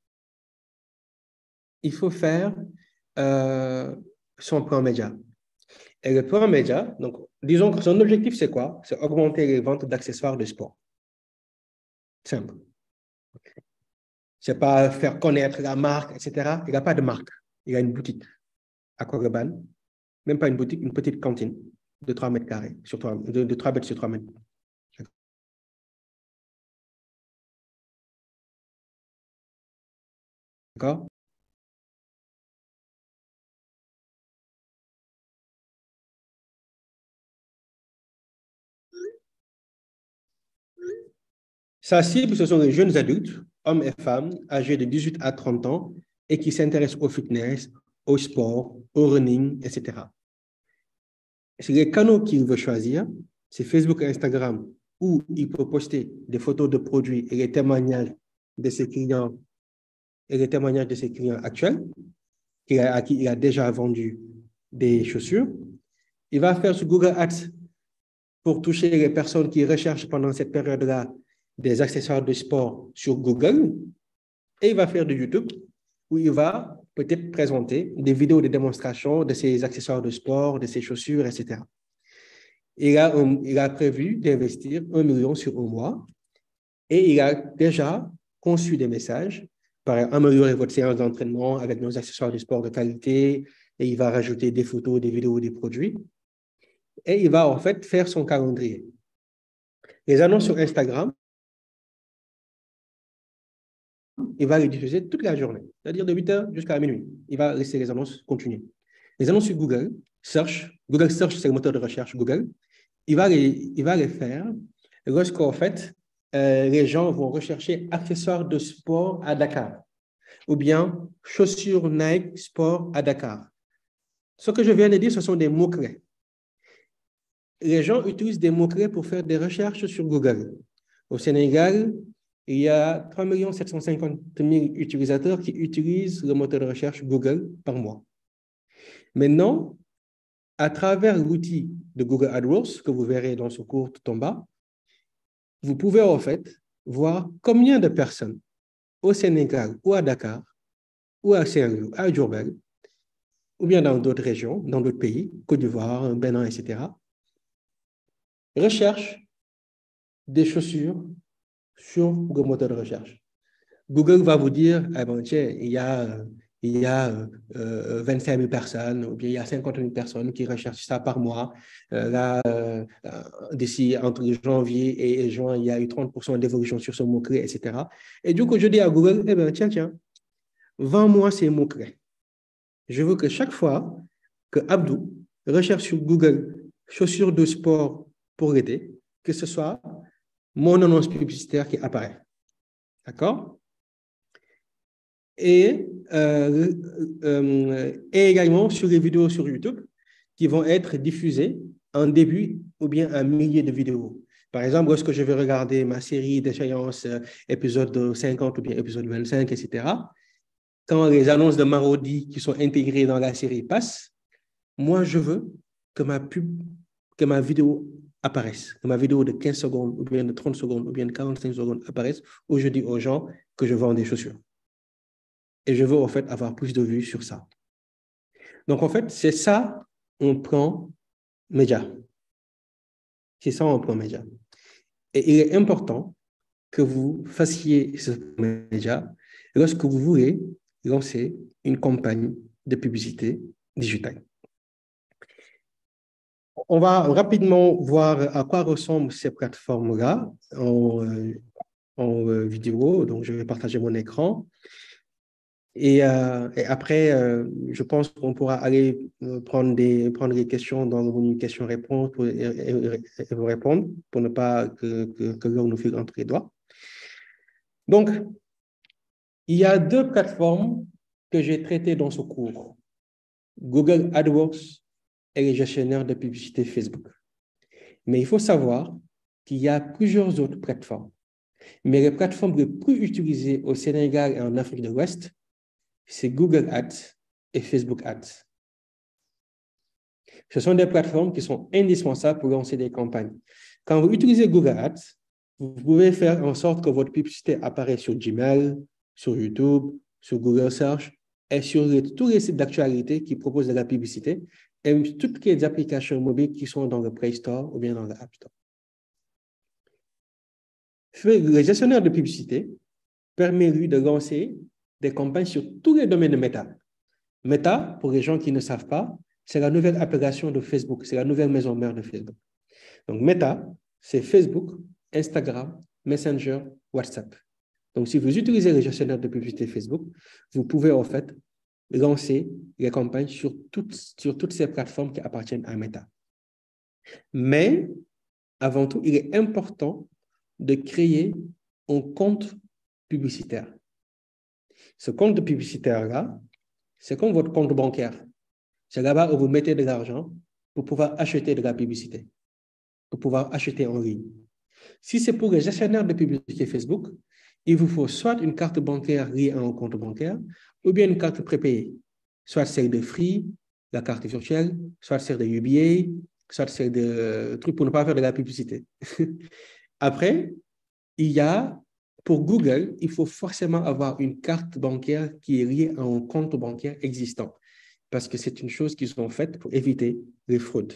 il faut faire euh, son plan média. Et le plan média, donc, disons que son objectif, c'est quoi? C'est augmenter les ventes d'accessoires de sport. Simple. C'est pas faire connaître la marque, et cetera. Il n'a pas de marque. Il a une boutique à Colobane. Même pas une boutique, une petite cantine de trois mètres carrés, sur trois, de, de trois mètres sur trois mètres. D'accord? Sa cible, ce sont les jeunes adultes, hommes et femmes, âgés de dix-huit à trente ans et qui s'intéressent au fitness, au sport, au running, et cetera. C'est les canaux qu'il veut choisir, c'est Facebook et Instagram, où il peut poster des photos de produits et les témoignages de ses clients et les témoignages de ses clients actuels, à qui il a déjà vendu des chaussures. Il va faire sur Google Ads pour toucher les personnes qui recherchent pendant cette période-là des accessoires de sport sur Google. Et il va faire du YouTube où il va peut-être présenter des vidéos de démonstration de ses accessoires de sport, de ses chaussures, et cetera. Il a, un, il a prévu d'investir un million sur un mois et il a déjà conçu des messages par améliorer votre séance d'entraînement avec nos accessoires de sport de qualité et il va rajouter des photos, des vidéos, des produits et il va en fait faire son calendrier. Les annonces sur Instagram, il va les diffuser toute la journée, c'est-à-dire de huit heures jusqu'à minuit. Il va laisser les annonces continuer. Les annonces sur Google, Search, Google Search, c'est le moteur de recherche Google, il va les, il va les faire lorsqu'en fait, euh, les gens vont rechercher accessoires de sport à Dakar ou bien chaussures Nike sport à Dakar. Ce que je viens de dire, ce sont des mots-clés. Les gens utilisent des mots-clés pour faire des recherches sur Google. Au Sénégal, il y a trois millions sept cent cinquante mille utilisateurs qui utilisent le moteur de recherche Google par mois. Maintenant, à travers l'outil de Google AdWords, que vous verrez dans ce cours tout en bas, vous pouvez en fait voir combien de personnes au Sénégal ou à Dakar, ou à Saint-Louis, à Diourbel, ou bien dans d'autres régions, dans d'autres pays, Côte d'Ivoire, Bénin, et cetera, recherchent des chaussures sur le moteur de recherche. Google va vous dire, eh ben, tiens, il y a, il y a euh, vingt-cinq mille personnes, ou bien il y a cinquante mille personnes qui recherchent ça par mois. Euh, là, euh, d'ici entre janvier et juin, il y a eu trente pour cent d'évolution sur ce mot-clé, et cetera. Et du coup, je dis à Google, eh ben, tiens, tiens, vends-moi ces mots-clés. Je veux que chaque fois que Abdou recherche sur Google chaussures de sport pour l'été, que ce soit mon annonce publicitaire qui apparaît. D'accord? Et, euh, euh, et également sur les vidéos sur YouTube qui vont être diffusées en début ou bien en milieu de vidéo. Par exemple, lorsque je vais regarder ma série d'échéances, euh, épisode cinquante ou bien épisode vingt-cinq, et cetera, quand les annonces de Marodi qui sont intégrées dans la série passent, moi, je veux que ma pub, que ma vidéo apparaisse, que ma vidéo de quinze secondes, ou bien de trente secondes, ou bien de quarante-cinq secondes apparaisse, où je dis aux gens que je vends des chaussures. Et je veux en fait avoir plus de vues sur ça. Donc en fait, c'est ça un plan média. C'est ça un plan média. Et il est important que vous fassiez ce plan média lorsque vous voulez lancer une campagne de publicité digitale. On va rapidement voir à quoi ressemblent ces plateformes-là en, euh, en euh, vidéo. Donc, je vais partager mon écran. Et, euh, et après, euh, je pense qu'on pourra aller euh, prendre des, prendre des questions dans une question-réponse pour, et, et, et vous répondre pour ne pas que, que, que l'on nous file entre les doigts. Donc, il y a deux plateformes que j'ai traitées dans ce cours. Google AdWords et les gestionnaires de publicité Facebook. Mais il faut savoir qu'il y a plusieurs autres plateformes. Mais les plateformes les plus utilisées au Sénégal et en Afrique de l'Ouest, c'est Google Ads et Facebook Ads. Ce sont des plateformes qui sont indispensables pour lancer des campagnes. Quand vous utilisez Google Ads, vous pouvez faire en sorte que votre publicité apparaisse sur Gmail, sur YouTube, sur Google Search et sur les, tous les sites d'actualité qui proposent de la publicité et toutes les applications mobiles qui sont dans le Play Store ou bien dans le App Store. Le gestionnaire de publicité permet, lui, de lancer des campagnes sur tous les domaines de Meta. Meta, pour les gens qui ne savent pas, c'est la nouvelle appellation de Facebook, c'est la nouvelle maison mère de Facebook. Donc, Meta, c'est Facebook, Instagram, Messenger, WhatsApp. Donc, si vous utilisez le gestionnaire de publicité Facebook, vous pouvez en fait lancer les campagnes sur toutes, sur toutes ces plateformes qui appartiennent à Meta. Mais, avant tout, il est important de créer un compte publicitaire. Ce compte publicitaire-là, c'est comme votre compte bancaire. C'est là-bas où vous mettez de l'argent pour pouvoir acheter de la publicité, pour pouvoir acheter en ligne. Si c'est pour les gestionnaires de publicité Facebook, il vous faut soit une carte bancaire liée à un compte bancaire, ou bien une carte prépayée, soit celle de Free, la carte virtuelle, soit celle de U B A, soit celle de euh, trucs pour ne pas faire de la publicité. Après, il y a, pour Google, il faut forcément avoir une carte bancaire qui est liée à un compte bancaire existant, parce que c'est une chose qu'ils ont faite pour éviter les fraudes.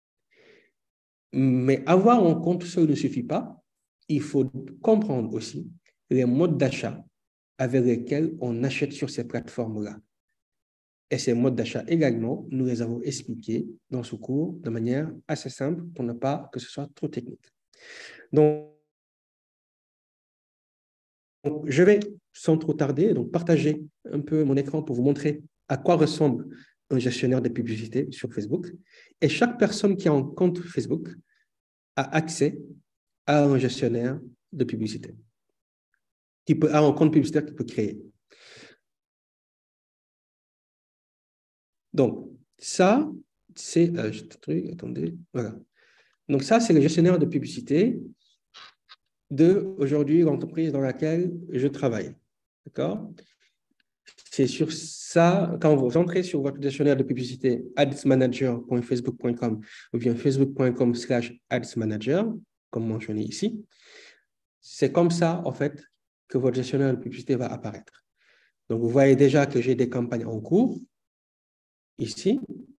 Mais avoir un compte seul ne suffit pas. Il faut comprendre aussi les modes d'achat avec lesquels on achète sur ces plateformes-là. Et ces modes d'achat également, nous les avons expliqués dans ce cours de manière assez simple pour ne pas que ce soit trop technique. Donc, je vais, sans trop tarder, donc partager un peu mon écran pour vous montrer à quoi ressemble un gestionnaire de publicité sur Facebook. Et chaque personne qui a un compte Facebook a accès à un gestionnaire de publicité, qui peut, à un compte publicitaire qu'il peut créer. Donc, ça, c'est... Euh, attendez, voilà. Donc, ça, c'est le gestionnaire de publicité de, aujourd'hui, l'entreprise dans laquelle je travaille. D'accord? C'est sur ça, quand vous entrez sur votre gestionnaire de publicité adsmanager point facebook point com ou bien facebook point com slash adsmanager, comme mentionné ici, c'est comme ça, en fait, que votre gestionnaire de publicité va apparaître. Donc, vous voyez déjà que j'ai des campagnes en cours, ici.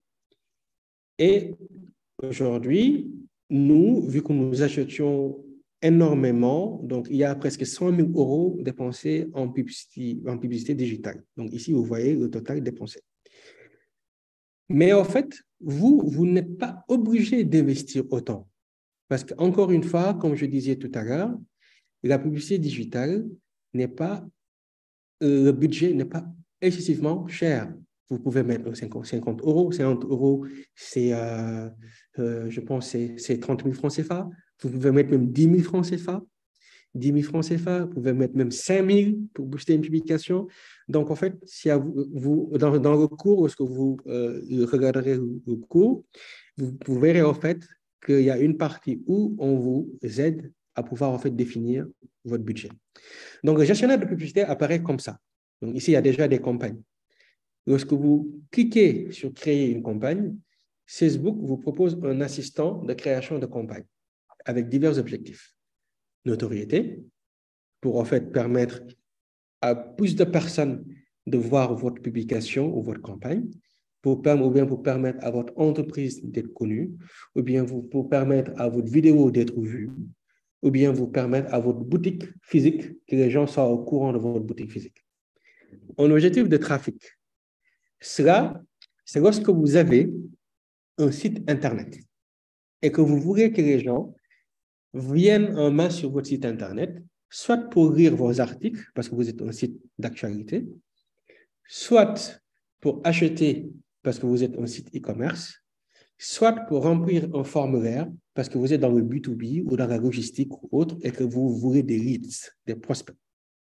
Et aujourd'hui, nous, vu que nous achetions énormément, donc il y a presque cent mille euros dépensés en publicité, en publicité digitale. Donc ici, vous voyez le total dépensé. Mais en fait, vous, vous n'êtes pas obligé d'investir autant. Parce qu'encore une fois, comme je disais tout à l'heure, la publicité digitale n'est pas, euh, le budget n'est pas excessivement cher. Vous pouvez mettre cinquante euros, cinquante euros, c'est, euh, euh, je pense, c'est trente mille francs C F A. Vous pouvez mettre même dix mille francs C F A. dix mille francs C F A, vous pouvez mettre même cinq mille pour booster une publication. Donc, en fait, si vous, vous, dans, dans le cours, lorsque vous euh, regarderez le, le cours, vous, vous verrez en fait qu'il y a une partie où on vous aide à pouvoir en fait définir votre budget. Donc, le gestionnaire de publicité apparaît comme ça. Donc, ici, il y a déjà des campagnes. Lorsque vous cliquez sur créer une campagne, Facebook vous propose un assistant de création de campagne. avec divers objectifs. Notoriété, pour en fait permettre à plus de personnes de voir votre publication ou votre campagne, pour, ou bien pour permettre à votre entreprise d'être connue, ou bien vous, pour permettre à votre vidéo d'être vue, ou bien vous permettre à votre boutique physique, que les gens soient au courant de votre boutique physique. Un objectif de trafic, cela, c'est lorsque vous avez un site Internet et que vous voulez que les gens viennent en masse sur votre site Internet, soit pour lire vos articles, parce que vous êtes un site d'actualité, soit pour acheter, parce que vous êtes un site e-commerce, soit pour remplir un formulaire, parce que vous êtes dans le B deux B ou dans la logistique ou autre, et que vous voulez des leads, des prospects.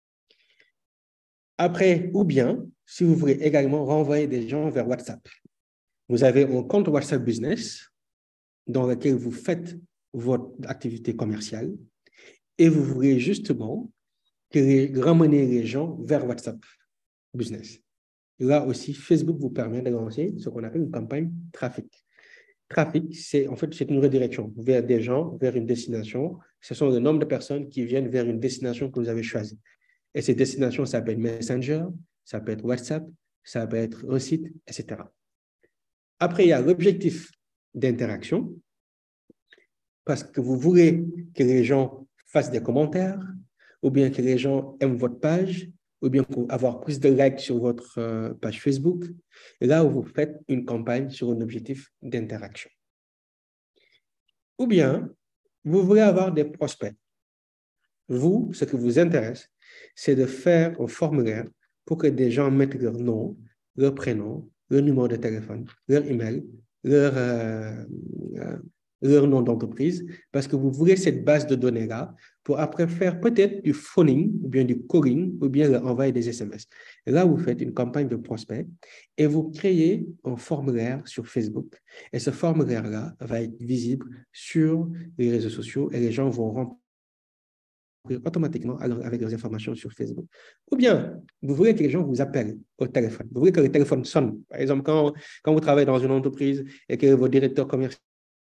Après, ou bien, si vous voulez également renvoyer des gens vers WhatsApp. Vous avez un compte WhatsApp Business dans lequel vous faites votre activité commerciale et vous voulez justement que les, ramener les gens vers WhatsApp Business. Là aussi, Facebook vous permet de lancer ce qu'on appelle une campagne trafic. Trafic, c'est en fait c'est une redirection vers des gens, vers une destination. Ce sont le nombre de personnes qui viennent vers une destination que vous avez choisie. Et ces destinations, ça peut être Messenger, ça peut être WhatsApp, ça peut être un site, et cetera. Après, il y a l'objectif d'interaction, parce que vous voulez que les gens fassent des commentaires, ou bien que les gens aiment votre page, ou bien pour avoir plus de likes sur votre euh, page Facebook. Et là où vous faites une campagne sur un objectif d'interaction. Ou bien, vous voulez avoir des prospects. Vous, ce qui vous intéresse, c'est de faire un formulaire pour que des gens mettent leur nom, leur prénom, leur numéro de téléphone, leur email, leur, euh, euh, leur nom d'entreprise, parce que vous voulez cette base de données-là pour après faire peut-être du phoning, ou bien du calling, ou bien envoyer des S M S. Et là, vous faites une campagne de prospect et vous créez un formulaire sur Facebook. Et ce formulaire-là va être visible sur les réseaux sociaux et les gens vont remplir automatiquement avec leurs informations sur Facebook. Ou bien, vous voulez que les gens vous appellent au téléphone. Vous voulez que le téléphone sonne. Par exemple, quand, quand vous travaillez dans une entreprise et que votre directeur commercial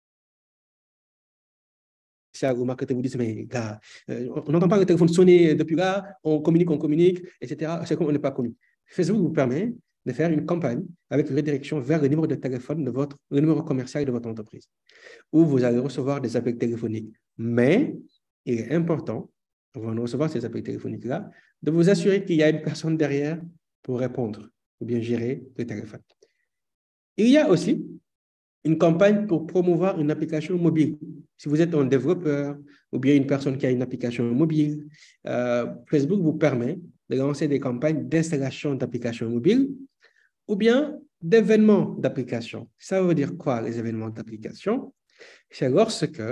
ou marketing vous dit, mais gars, euh, on n'entend pas le téléphone sonner depuis là, on communique, on communique, et cetera. C'est comme on n'est pas connu. Facebook vous permet de faire une campagne avec une redirection vers le numéro de téléphone de votre, le numéro commercial de votre entreprise, où vous allez recevoir des appels téléphoniques. Mais il est important, avant de recevoir ces appels téléphoniques-là, de vous assurer qu'il y a une personne derrière pour répondre ou bien gérer le téléphone. Il y a aussi une campagne pour promouvoir une application mobile. Si vous êtes un développeur ou bien une personne qui a une application mobile, euh, Facebook vous permet de lancer des campagnes d'installation d'applications mobiles ou bien d'événements d'applications. Ça veut dire quoi, les événements d'application? C'est lorsque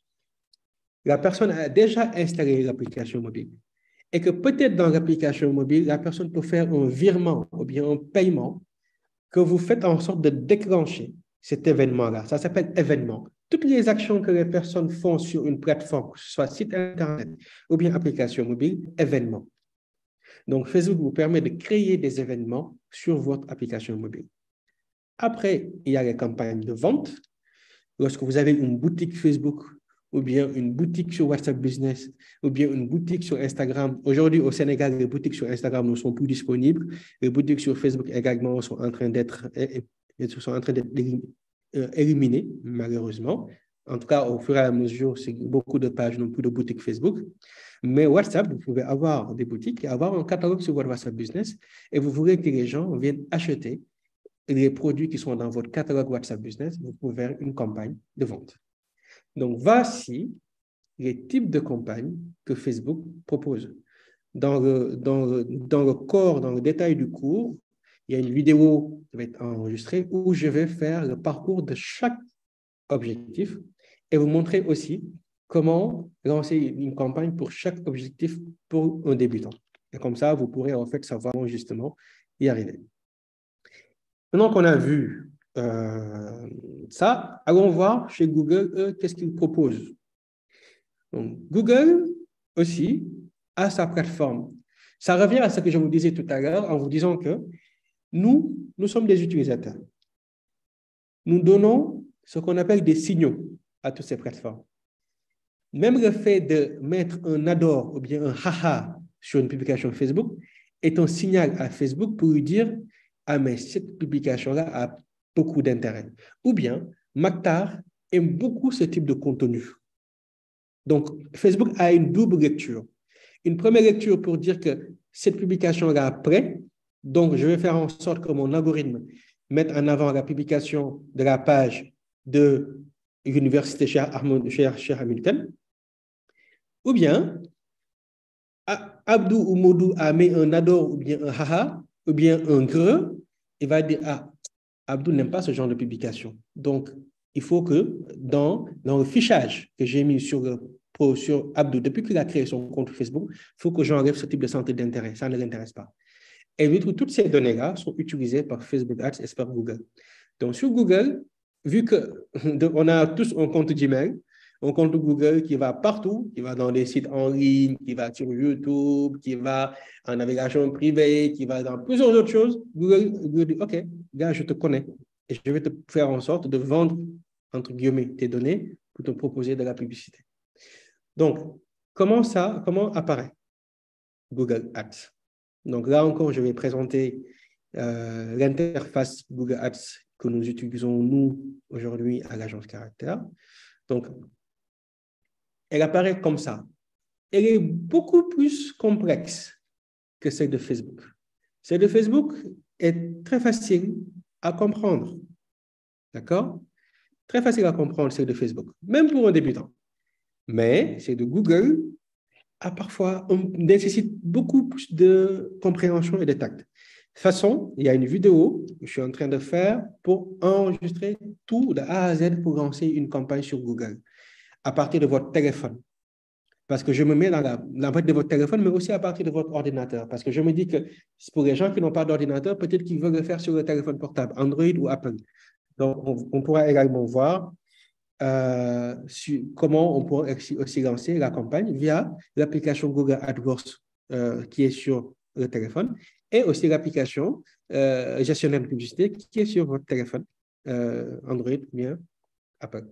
la personne a déjà installé l'application mobile et que peut-être dans l'application mobile, la personne peut faire un virement ou bien un paiement que vous faites en sorte de déclencher cet événement-là. Ça s'appelle événement. Toutes les actions que les personnes font sur une plateforme, que ce soit site Internet ou bien application mobile, événement. Donc, Facebook vous permet de créer des événements sur votre application mobile. Après, il y a les campagnes de vente. Lorsque vous avez une boutique Facebook ou bien une boutique sur WhatsApp Business ou bien une boutique sur Instagram. Aujourd'hui, au Sénégal, les boutiques sur Instagram ne sont plus disponibles. Les boutiques sur Facebook également sont en train d'être sont en train d'être éliminées, malheureusement. En tout cas, au fur et à mesure, beaucoup de pages n'ont plus de boutique Facebook. Mais WhatsApp, vous pouvez avoir des boutiques et avoir un catalogue sur votre WhatsApp Business et vous voulez que les gens viennent acheter les produits qui sont dans votre catalogue WhatsApp Business, vous pouvez faire une campagne de vente. Donc, voici les types de campagnes que Facebook propose. Dans le, dans le, dans le corps, dans le détail du cours, il y a une vidéo qui va être enregistrée où je vais faire le parcours de chaque objectif et vous montrer aussi comment lancer une campagne pour chaque objectif pour un débutant. Et comme ça, vous pourrez en fait savoir justement y arriver. Maintenant qu'on a vu euh, ça, allons voir chez Google, eux, qu'est-ce qu'ils proposent. Donc, Google aussi a sa plateforme. Ça revient à ce que je vous disais tout à l'heure en vous disant que nous, nous sommes des utilisateurs. Nous donnons ce qu'on appelle des signaux à toutes ces plateformes. même le fait de mettre un adore ou bien un haha sur une publication Facebook est un signal à Facebook pour lui dire « Ah, mais cette publication-là a beaucoup d'intérêt. » Ou bien, Maktar aime beaucoup ce type de contenu. Donc, Facebook a une double lecture. Une première lecture pour dire que cette publication-là prêt, donc je vais faire en sorte que mon algorithme mette en avant la publication de la page de l'université Cheikh Hamilton. Ou bien, Abdou ou Modou a mis un adore ou bien un haha ou bien un greu, il va dire, ah, Abdou n'aime pas ce genre de publication. Donc, il faut que dans, dans le fichage que j'ai mis sur, le, sur Abdou, depuis qu'il a créé son compte Facebook, il faut que j'enlève ce type de centre d'intérêt. Ça ne l'intéresse pas. Et toutes ces données-là sont utilisées par Facebook Ads et par Google. Donc, sur Google, vu qu'on a tous un compte Gmail, un compte Google qui va partout, qui va dans les sites en ligne, qui va sur YouTube, qui va en navigation privée, qui va dans plusieurs autres choses, Google, Google dit, OK, gars, je te connais et je vais te faire en sorte de vendre, entre guillemets, tes données pour te proposer de la publicité. Donc, comment ça, comment apparaît Google Ads? Donc là encore, je vais présenter euh, l'interface Google Ads que nous utilisons, nous, aujourd'hui, à l'agence Caractère. Donc, elle apparaît comme ça. Elle est beaucoup plus complexe que celle de Facebook. Celle de Facebook est très facile à comprendre. D'accord? Très facile à comprendre, celle de Facebook, même pour un débutant. Mais celle de Google a parfois, on nécessite beaucoup plus de compréhension et de tact. De toute façon, il y a une vidéo que je suis en train de faire pour enregistrer tout de A à Z pour lancer une campagne sur Google à partir de votre téléphone. Parce que je me mets dans la, la boîte de votre téléphone, mais aussi à partir de votre ordinateur. Parce que je me dis que pour les gens qui n'ont pas d'ordinateur, peut-être qu'ils veulent le faire sur le téléphone portable, Android ou Apple. Donc, on, on pourra également voir euh, sur, comment on pourra aussi, aussi lancer la campagne via l'application Google AdWords euh, qui est sur le téléphone et aussi l'application euh, gestionnaire de publicité qui est sur votre téléphone, euh, Android ou bien Apple.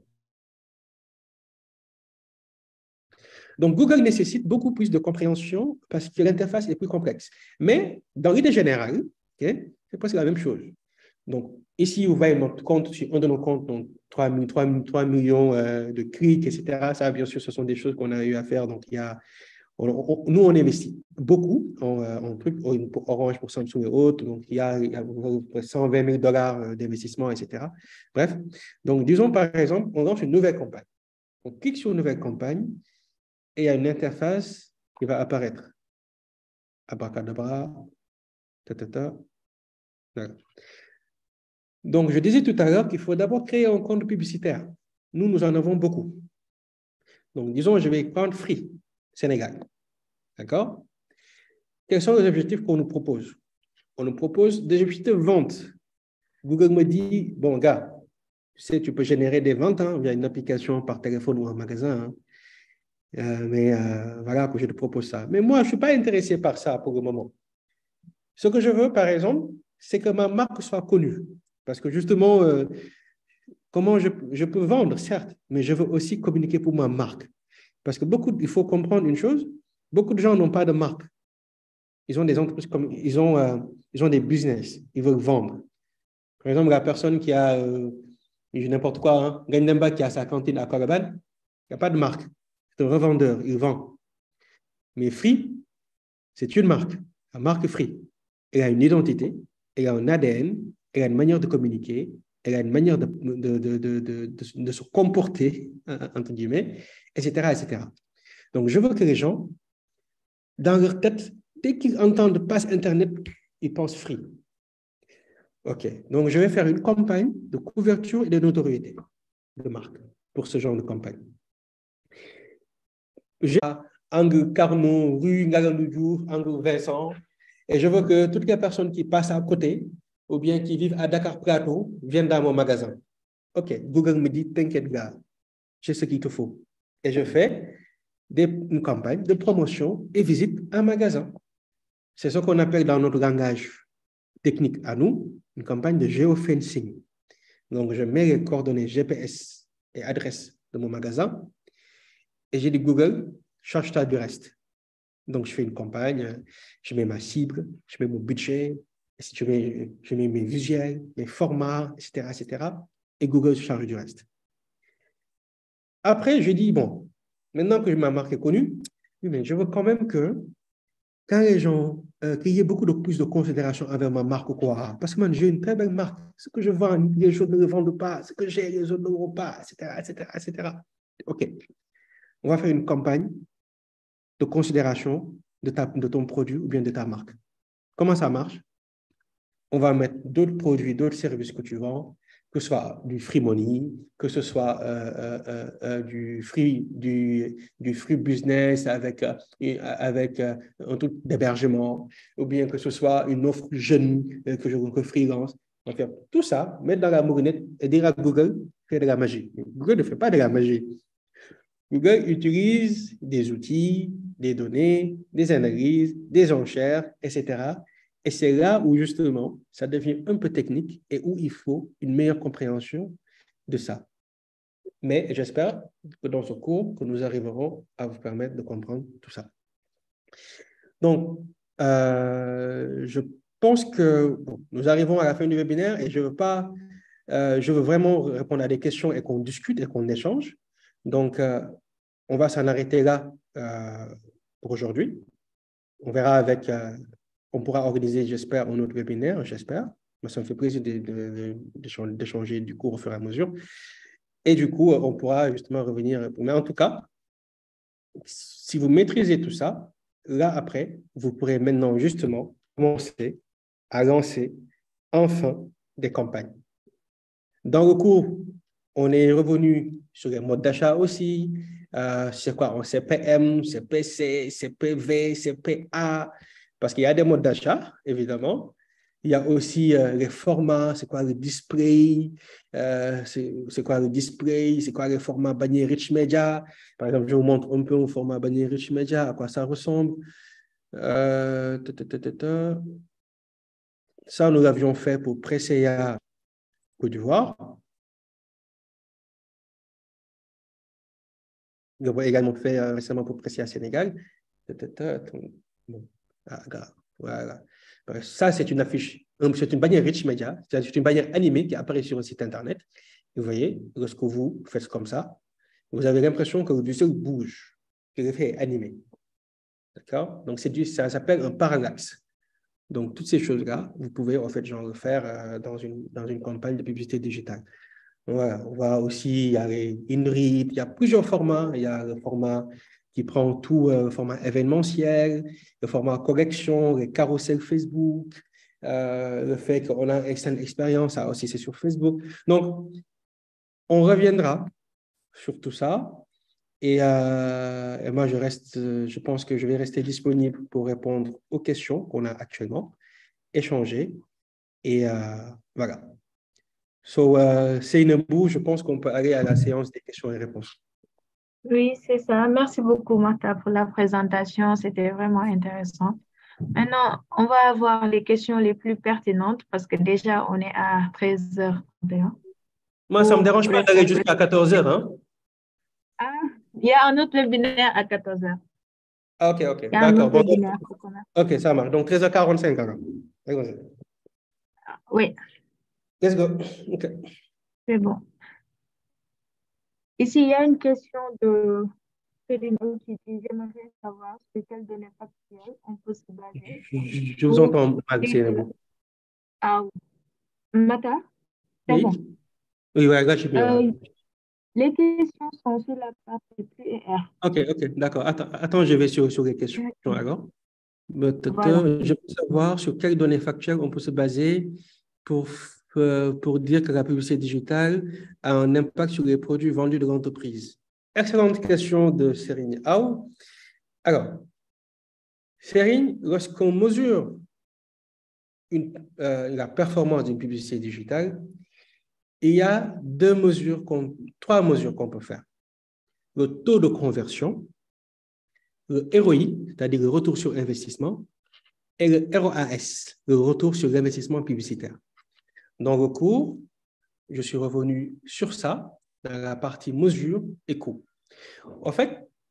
Donc, Google nécessite beaucoup plus de compréhension parce que l'interface est plus complexe. Mais dans l'idée générale, okay, c'est presque la même chose. Donc, ici, vous voyez notre compte, sur un de nos comptes, donc trois millions euh, de clics, et cetera. Ça, bien sûr, ce sont des choses qu'on a eu à faire. Donc, il y a, on, on, nous, on investit beaucoup en, en trucs, pour Orange, pour Samsung et autres. Donc, il y a, il y a cent vingt mille dollars d'investissement, et cetera. Bref, donc, disons, par exemple, on lance une nouvelle campagne. On clique sur une nouvelle campagne. Et il y a une interface qui va apparaître. Abracadabra, ta, ta, ta. Voilà. Donc, je disais tout à l'heure qu'il faut d'abord créer un compte publicitaire. Nous, nous en avons beaucoup. Donc, disons, je vais prendre Free, Sénégal. D'accord? Quels sont les objectifs qu'on nous propose? On nous propose des objectifs de vente. Google me dit, bon, gars, tu sais, tu peux générer des ventes hein, via une application par téléphone ou un magasin. Hein. Euh, mais euh, voilà que je te propose ça. Mais moi, je ne suis pas intéressé par ça pour le moment. Ce que je veux, par exemple, c'est que ma marque soit connue. Parce que justement, euh, comment je, je peux vendre, certes, mais je veux aussi communiquer pour ma marque. Parce que beaucoup, il faut comprendre une chose, beaucoup de gens n'ont pas de marque. Ils ont des entreprises, comme, ils, ont, euh, ils ont des business, ils veulent vendre. Par exemple, la personne qui a, euh, n'importe quoi, hein, Gandemba qui a sa cantine à Caravan, il n'y a pas de marque. C'est un revendeur, il vend. Mais Free, c'est une marque, la marque Free. Elle a une identité, elle a un A D N, elle a une manière de communiquer, elle a une manière de, de, de, de, de, de, de se comporter, entre guillemets, et cetera, et cetera. Donc, je veux que les gens, dans leur tête, dès qu'ils entendent passe Internet, ils pensent Free. OK. Donc, je vais faire une campagne de couverture et de notoriété de marque pour ce genre de campagne. J'ai Angle Carnot, rue Ngalandou, Angle Vincent, et je veux que toutes les personnes qui passent à côté ou bien qui vivent à Dakar Plateau viennent dans mon magasin. OK, Google me dit, t'inquiète gars, j'ai ce qu'il te faut. Et je fais des, une campagne de promotion et visite un magasin. C'est ce qu'on appelle dans notre langage technique à nous, une campagne de géofencing. Donc, je mets les coordonnées G P S et adresse de mon magasin. et j'ai dit Google, charge-toi du reste. Donc, je fais une campagne, je mets ma cible, je mets mon budget, si tu mets, je mets mes visuels, mes formats, et cetera, et cetera. Et Google se charge du reste. Après, je dis, bon, maintenant que ma marque est connue, oui, mais je veux quand même que quand les gens, euh, qu'il y ait beaucoup de plus de considération envers ma marque ou quoi. Parce que moi, j'ai une très belle marque. Ce que je vends, les autres ne le vendent pas. Ce que j'ai, les autres ne l'auront pas, et cetera, et cetera, et cetera. OK. On va faire une campagne de considération de, ta, de ton produit ou bien de ta marque. Comment ça marche? On va mettre d'autres produits, d'autres services que tu vends, que ce soit du free money, que ce soit euh, euh, euh, du, free, du, du free business avec, euh, avec euh, un truc d'hébergement, ou bien que ce soit une offre jeune euh, que je que freelance. Donc, tout ça, mettre dans la moulinette et dire à Google, faire de la magie. Google ne fait pas de la magie. Google utilise des outils, des données, des analyses, des enchères, et cetera. Et c'est là où, justement, ça devient un peu technique et où il faut une meilleure compréhension de ça. Mais j'espère que dans ce cours, que nous arriverons à vous permettre de comprendre tout ça. Donc, euh, je pense que bon, nous arrivons à la fin du webinaire et je veux pas, euh, je veux vraiment répondre à des questions et qu'on discute et qu'on échange. Donc, euh, on va s'en arrêter là euh, pour aujourd'hui. On verra avec, euh, on pourra organiser, j'espère, un autre webinaire, j'espère. Moi, ça me fait plaisir d'échanger du cours au fur et à mesure. Et du coup, on pourra justement revenir. Mais en tout cas, si vous maîtrisez tout ça, là, après, vous pourrez maintenant justement commencer à lancer enfin des campagnes. Dans le cours, on est revenu sur les modes d'achat aussi. Euh, c'est quoi? On C P M, C P C, C P V, C P A, parce qu'il y a des modes d'achat, évidemment. Il y a aussi euh, les formats, c'est quoi le display, euh, c'est quoi le display, c'est quoi le format bannière rich media. Par exemple, je vous montre un peu un format bannière rich media, à quoi ça ressemble. Euh, ta, ta, ta, ta, ta. Ça, nous l'avions fait pour Presseya Côte d'Ivoire. Nous l'avons également fait euh, récemment pour Presseya Sénégal. Bon. Ah, voilà. Ça, c'est une affiche, c'est une bannière rich media, c'est une bannière animée qui apparaît sur un site internet. Vous voyez, lorsque vous faites comme ça, vous avez l'impression que le visuel bouge, que l'effet est animé. D'accord? Donc, du, ça s'appelle un parallaxe. Donc, toutes ces choses-là, vous pouvez en fait genre le faire euh, dans, une, dans une campagne de publicité digitale. Voilà. On va aussi, il y a les InRead, il y a plusieurs formats. Il y a le format qui prend tout, euh, le format événementiel, le format collection, les carousels Facebook, euh, le fait qu'on a une expérience, ça aussi c'est sur Facebook. Donc, on reviendra sur tout ça. Et, euh, et moi, je reste, je pense que je vais rester disponible pour répondre aux questions qu'on a actuellement, échanger. Et euh, voilà. So, uh, Seynabou, je pense qu'on peut aller à la séance des questions et réponses. Oui, c'est ça. Merci beaucoup, Martha, pour la présentation. C'était vraiment intéressant. Maintenant, on va avoir les questions les plus pertinentes parce que déjà, on est à treize heures trente et un. Moi, ça ne me dérange pas d'aller jusqu'à quatorze heures. Hein? Ah, il y a un autre webinaire à quatorze heures. Ah, ok, ok. D'accord. Bon, ok, ça marche. Donc, treize heures quarante-cinq. Alors. Oui. Let's go. Okay. C'est bon. Ici, il y a une question de Céline qui dit, j'aimerais savoir sur quelles données factuelles on peut se baser. Je, je vous entends mal, Seynabou. Ah, Mata? Oui. Bon. Oui, ouais, là, je suis bien. Euh, les questions sont sur la partie Q et R. Ok, ok, d'accord. Attends, attends, je vais sur, sur les questions alors. Voilà. Je veux savoir sur quelles données factuelles on peut se baser pour, euh, pour dire que la publicité digitale a un impact sur les produits vendus de l'entreprise. Excellente question de Serine Aou. Alors, Serine, lorsqu'on mesure une, euh, la performance d'une publicité digitale, il y a deux mesures, qu'on, trois mesures qu'on peut faire. Le taux de conversion, le R O I, c'est-à-dire le retour sur investissement, et le R O A S, le retour sur l'investissement publicitaire. Dans le cours, je suis revenu sur ça, dans la partie mesure et coût. En fait,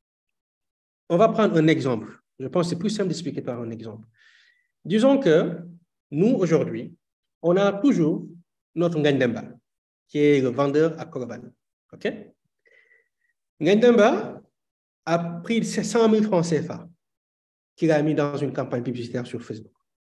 on va prendre un exemple. Je pense que c'est plus simple d'expliquer par un exemple. Disons que nous, aujourd'hui, on a toujours notre Ngandemba, qui est le vendeur à Koroban. OK? Ngandemba a pris cent mille francs C F A qu'il a mis dans une campagne publicitaire sur Facebook.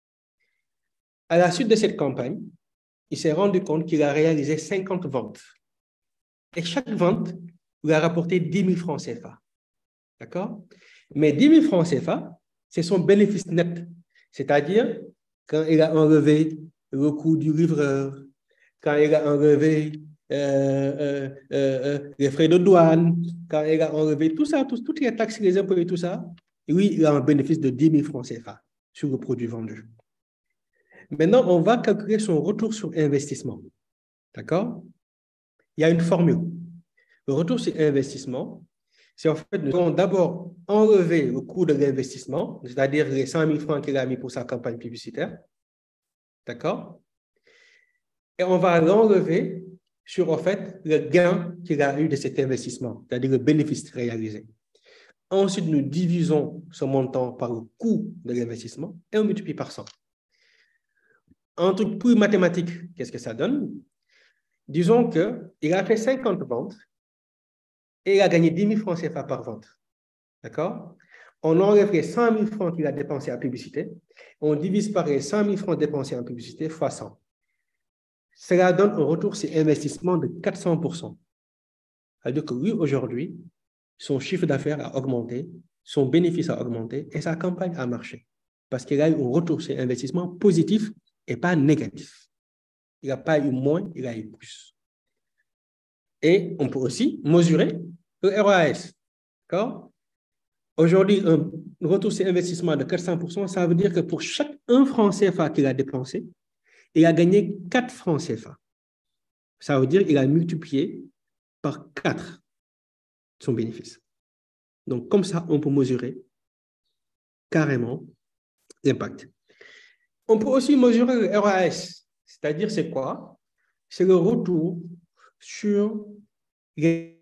À la suite de cette campagne, il s'est rendu compte qu'il a réalisé cinquante ventes. Et chaque vente lui a rapporté dix mille francs C F A. D'accord? Mais dix mille francs C F A, c'est son bénéfice net. C'est-à-dire, quand il a enlevé le coût du livreur, quand il a enlevé euh, euh, euh, les frais de douane, quand il a enlevé tout ça, tout, toutes les taxes, les impôts et tout ça, lui, il a un bénéfice de dix mille francs C F A sur le produit vendu. Maintenant, on va calculer son retour sur investissement. D'accord? Il y a une formule. Le retour sur investissement, c'est en fait, nous allons d'abord enlever le coût de l'investissement, c'est-à-dire les cent mille francs qu'il a mis pour sa campagne publicitaire. D'accord? Et on va l'enlever sur, en fait, le gain qu'il a eu de cet investissement, c'est-à-dire le bénéfice réalisé. Ensuite, nous divisons ce montant par le coût de l'investissement et on multiplie par cent. Un truc plus mathématique, qu'est-ce que ça donne? Disons qu'il a fait cinquante ventes et il a gagné dix mille francs C F A par vente. D'accord? On enlève les cent mille francs qu'il a dépensés en publicité, on divise par les cent mille francs dépensés en publicité fois cent. Cela donne un retour sur investissement de quatre cents pour cent. C'est-à-dire que lui, aujourd'hui, son chiffre d'affaires a augmenté, son bénéfice a augmenté et sa campagne a marché. Parce qu'il a eu un retour sur investissement positif et pas négatif. Il n'a pas eu moins, il a eu plus. Et on peut aussi mesurer le R O A S. D'accord? Aujourd'hui, un retour sur investissement de quatre cents pour cent, ça veut dire que pour chaque un franc C F A qu'il a dépensé, il a gagné quatre francs C F A. Ça veut dire qu'il a multiplié par quatre son bénéfice. Donc, comme ça, on peut mesurer carrément l'impact. On peut aussi mesurer le R O A S, c'est-à-dire c'est quoi? C'est le retour sur les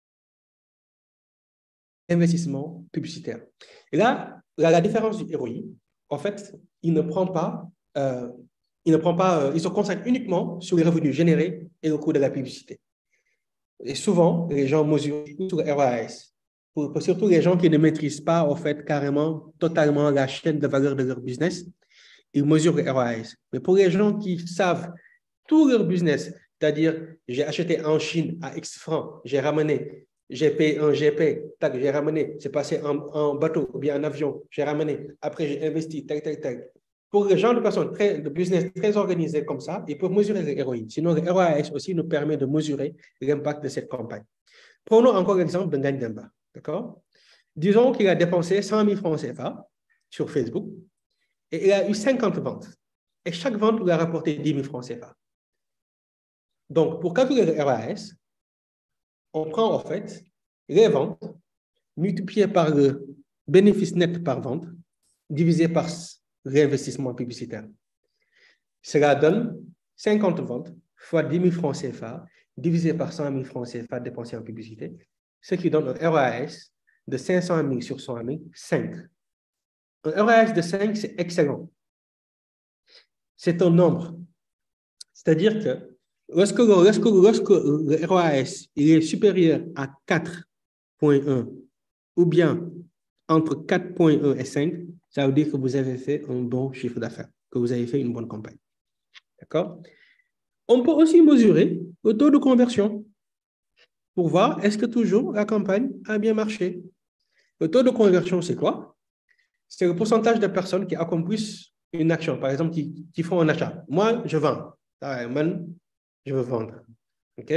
investissements publicitaires. Et là, la, la différence du R O I, en fait, il ne prend pas, euh, il ne prend pas, euh, il se concentre uniquement sur les revenus générés et le coût de la publicité. Et souvent, les gens mesurent sur le R O A S. Pour, pour surtout les gens qui ne maîtrisent pas, en fait, carrément, totalement la chaîne de valeur de leur business, ils mesurent le R O A S. Mais pour les gens qui savent tout leur business, c'est-à-dire, j'ai acheté en Chine à X francs, j'ai ramené, j'ai payé un G P, tac, j'ai ramené, c'est passé en, en bateau ou bien en avion, j'ai ramené, après j'ai investi, tac, tac, tac. Pour les gens de personnes très, de business très organisés comme ça, ils peuvent mesurer le R O I. Sinon, le R O A S aussi nous permet de mesurer l'impact de cette campagne. Prenons encore l'exemple de Ngandemba. D'accord? Disons qu'il a dépensé cent mille francs C F A sur Facebook et il a eu cinquante ventes. Et chaque vente lui a rapporté dix mille francs C F A. Donc, pour calculer le R O A S, on prend en fait les ventes multipliées par le bénéfice net par vente divisé par réinvestissement publicitaire. Cela donne cinquante ventes fois dix mille francs C F A divisé par cent mille francs C F A dépensés en publicité, ce qui donne un R O A S de cinq cent mille sur cent mille, cinq. Un R O A S de cinq, c'est excellent. C'est un nombre. C'est-à-dire que lorsque, lorsque, lorsque le R O A S il est supérieur à quatre virgule un ou bien entre quatre virgule un et cinq, ça veut dire que vous avez fait un bon chiffre d'affaires, que vous avez fait une bonne campagne. D'accord? On peut aussi mesurer le taux de conversion pour voir est-ce que toujours la campagne a bien marché. Le taux de conversion, c'est quoi? C'est le pourcentage de personnes qui accomplissent une action, par exemple, qui, qui font un achat. Moi, je vends. Ah, moi, je veux vendre. OK?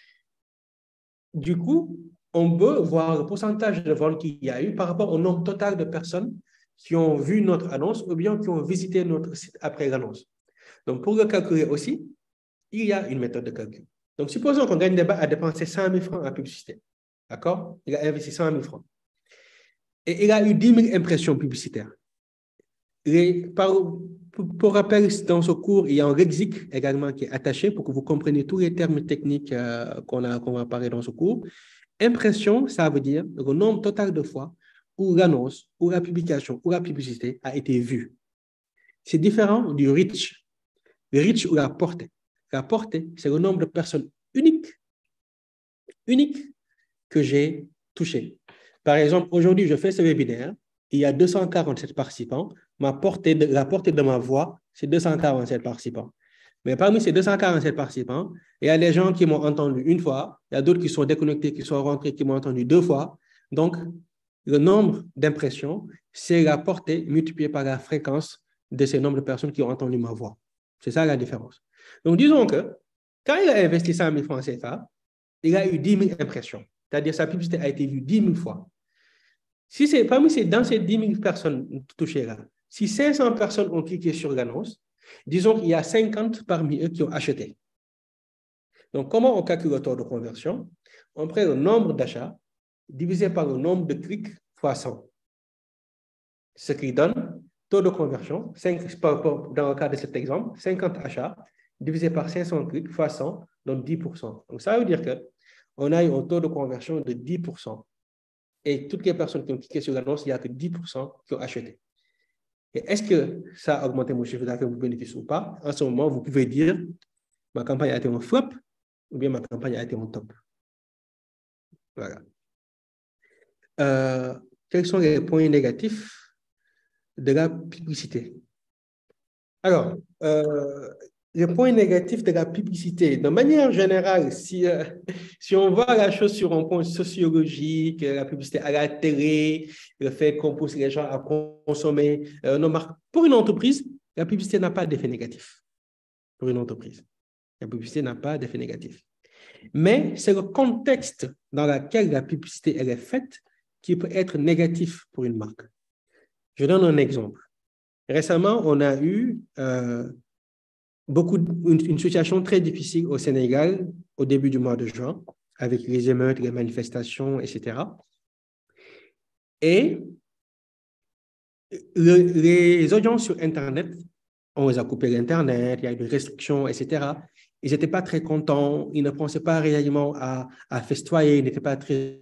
Du coup, on peut voir le pourcentage de ventes qu'il y a eu par rapport au nombre total de personnes qui ont vu notre annonce ou bien qui ont visité notre site après l'annonce. Donc, pour le calculer aussi, il y a une méthode de calcul. Donc, supposons qu'on gagne débat a dépensé cent mille francs en publicité. D'accord? Il a investi cent mille francs. Et il a eu dix mille impressions publicitaires. Et par, pour, pour rappel, dans ce cours, il y a un lexique également qui est attaché pour que vous compreniez tous les termes techniques euh, qu'on a, qu'on va parler dans ce cours. Impression, ça veut dire le nombre total de fois où l'annonce, où la publication, où la publicité a été vue. C'est différent du reach. Le reach ou la portée. La portée, c'est le nombre de personnes uniques, uniques que j'ai touchées. Par exemple, aujourd'hui, je fais ce webinaire, il y a deux cent quarante-sept participants. Ma portée de, la portée de ma voix, c'est deux cent quarante-sept participants. Mais parmi ces deux cent quarante-sept participants, il y a des gens qui m'ont entendu une fois, il y a d'autres qui sont déconnectés, qui sont rentrés, qui m'ont entendu deux fois. Donc, le nombre d'impressions, c'est la portée multipliée par la fréquence de ces nombres de personnes qui ont entendu ma voix. C'est ça la différence. Donc, disons que quand il a investi cent mille francs C F A, il a eu dix mille impressions. C'est-à-dire que sa publicité a été vue dix mille fois. Si c'est parmi ces, dans ces dix mille personnes touchées-là, si cinq cents personnes ont cliqué sur l'annonce, disons qu'il y a cinquante parmi eux qui ont acheté. Donc, comment on calcule le taux de conversion? On prend le nombre d'achats divisé par le nombre de clics fois cent. Ce qui donne taux de conversion, cinq, dans le cas de cet exemple, cinquante achats divisé par cinq cents clics fois cent, donc dix pour cent. Donc, ça veut dire qu'on a eu un taux de conversion de dix pour cent. Et toutes les personnes qui ont cliqué sur l'annonce, il n'y a que dix pour cent qui ont acheté. Et est-ce que ça a augmenté mon chiffre d'affaires, mon bénéfice ou pas? En ce moment, vous pouvez dire, ma campagne a été un flop ou bien ma campagne a été un top. Voilà. Euh, quels sont les points négatifs de la publicité? Alors, euh, les points négatifs de la publicité, de manière générale, si, euh, si on voit la chose sur un point sociologique, la publicité à la télé, le fait qu'on pousse les gens à consommer euh, nos marques, pour une entreprise, la publicité n'a pas d'effet négatif. Pour une entreprise, la publicité n'a pas d'effet négatif. Mais c'est le contexte dans lequel la publicité elle est faite qui peut être négatif pour une marque. Je donne un exemple. Récemment, on a eu euh, beaucoup, une, une situation très difficile au Sénégal au début du mois de juin, avec les émeutes, les manifestations, et cetera. Et le, les audiences sur Internet, on les a coupé l'Internet, il y a eu des restrictions, et cetera. Ils n'étaient pas très contents, ils ne pensaient pas réellement à, à festoyer, ils n'étaient pas très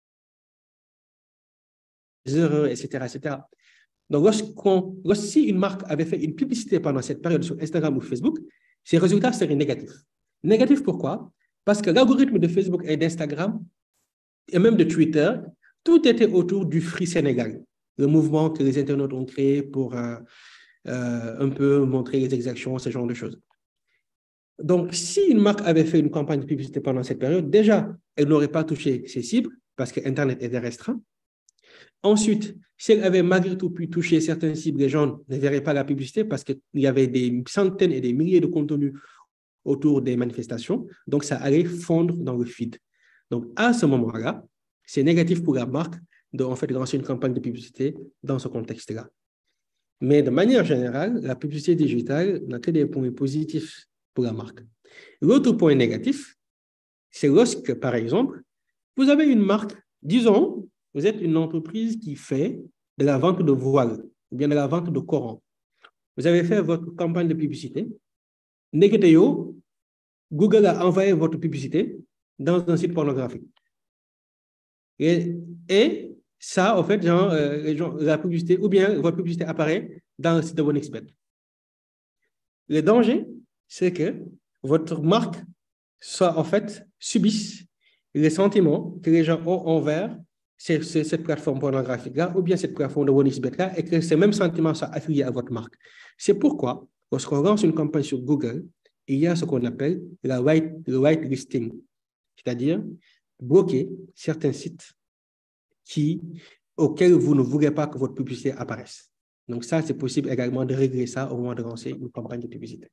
heureux, et cetera, et cetera. Donc, lorsqu'on, lorsque si une marque avait fait une publicité pendant cette période sur Instagram ou Facebook, ses résultats seraient négatifs. Négatifs pourquoi? Parce que l'algorithme de Facebook et d'Instagram, et même de Twitter, tout était autour du Free Sénégal, le mouvement que les internautes ont créé pour euh, euh, un peu montrer les exactions, ce genre de choses. Donc, si une marque avait fait une campagne de publicité pendant cette période, déjà, elle n'aurait pas touché ses cibles parce que Internet était restreint. Ensuite, si elle avait malgré tout pu toucher certaines cibles, les gens ne verraient pas la publicité parce qu'il y avait des centaines et des milliers de contenus autour des manifestations. Donc, ça allait fondre dans le feed. Donc, à ce moment-là, c'est négatif pour la marque de en fait, lancer une campagne de publicité dans ce contexte-là. Mais de manière générale, la publicité digitale n'a que des points positifs pour la marque. L'autre point négatif, c'est lorsque, par exemple, vous avez une marque, disons, vous êtes une entreprise qui fait de la vente de voiles ou bien de la vente de Coran. Vous avez fait votre campagne de publicité. Négatéo, Google a envoyé votre publicité dans un site pornographique. Et, et ça, en fait, genre, euh, les gens, la publicité, ou bien votre publicité apparaît dans le site de OneXBet. Le danger, c'est que votre marque soit, en fait, subisse les sentiments que les gens ont envers C'est, c'est cette plateforme pornographique-là ou bien cette plateforme de OneXBet-là et que ces mêmes sentiments soient affiliés à votre marque. C'est pourquoi, lorsqu'on lance une campagne sur Google, il y a ce qu'on appelle la white, le whitelisting, c'est-à-dire bloquer certains sites qui, auxquels vous ne voulez pas que votre publicité apparaisse. Donc ça, c'est possible également de régler ça au moment de lancer une campagne de publicité.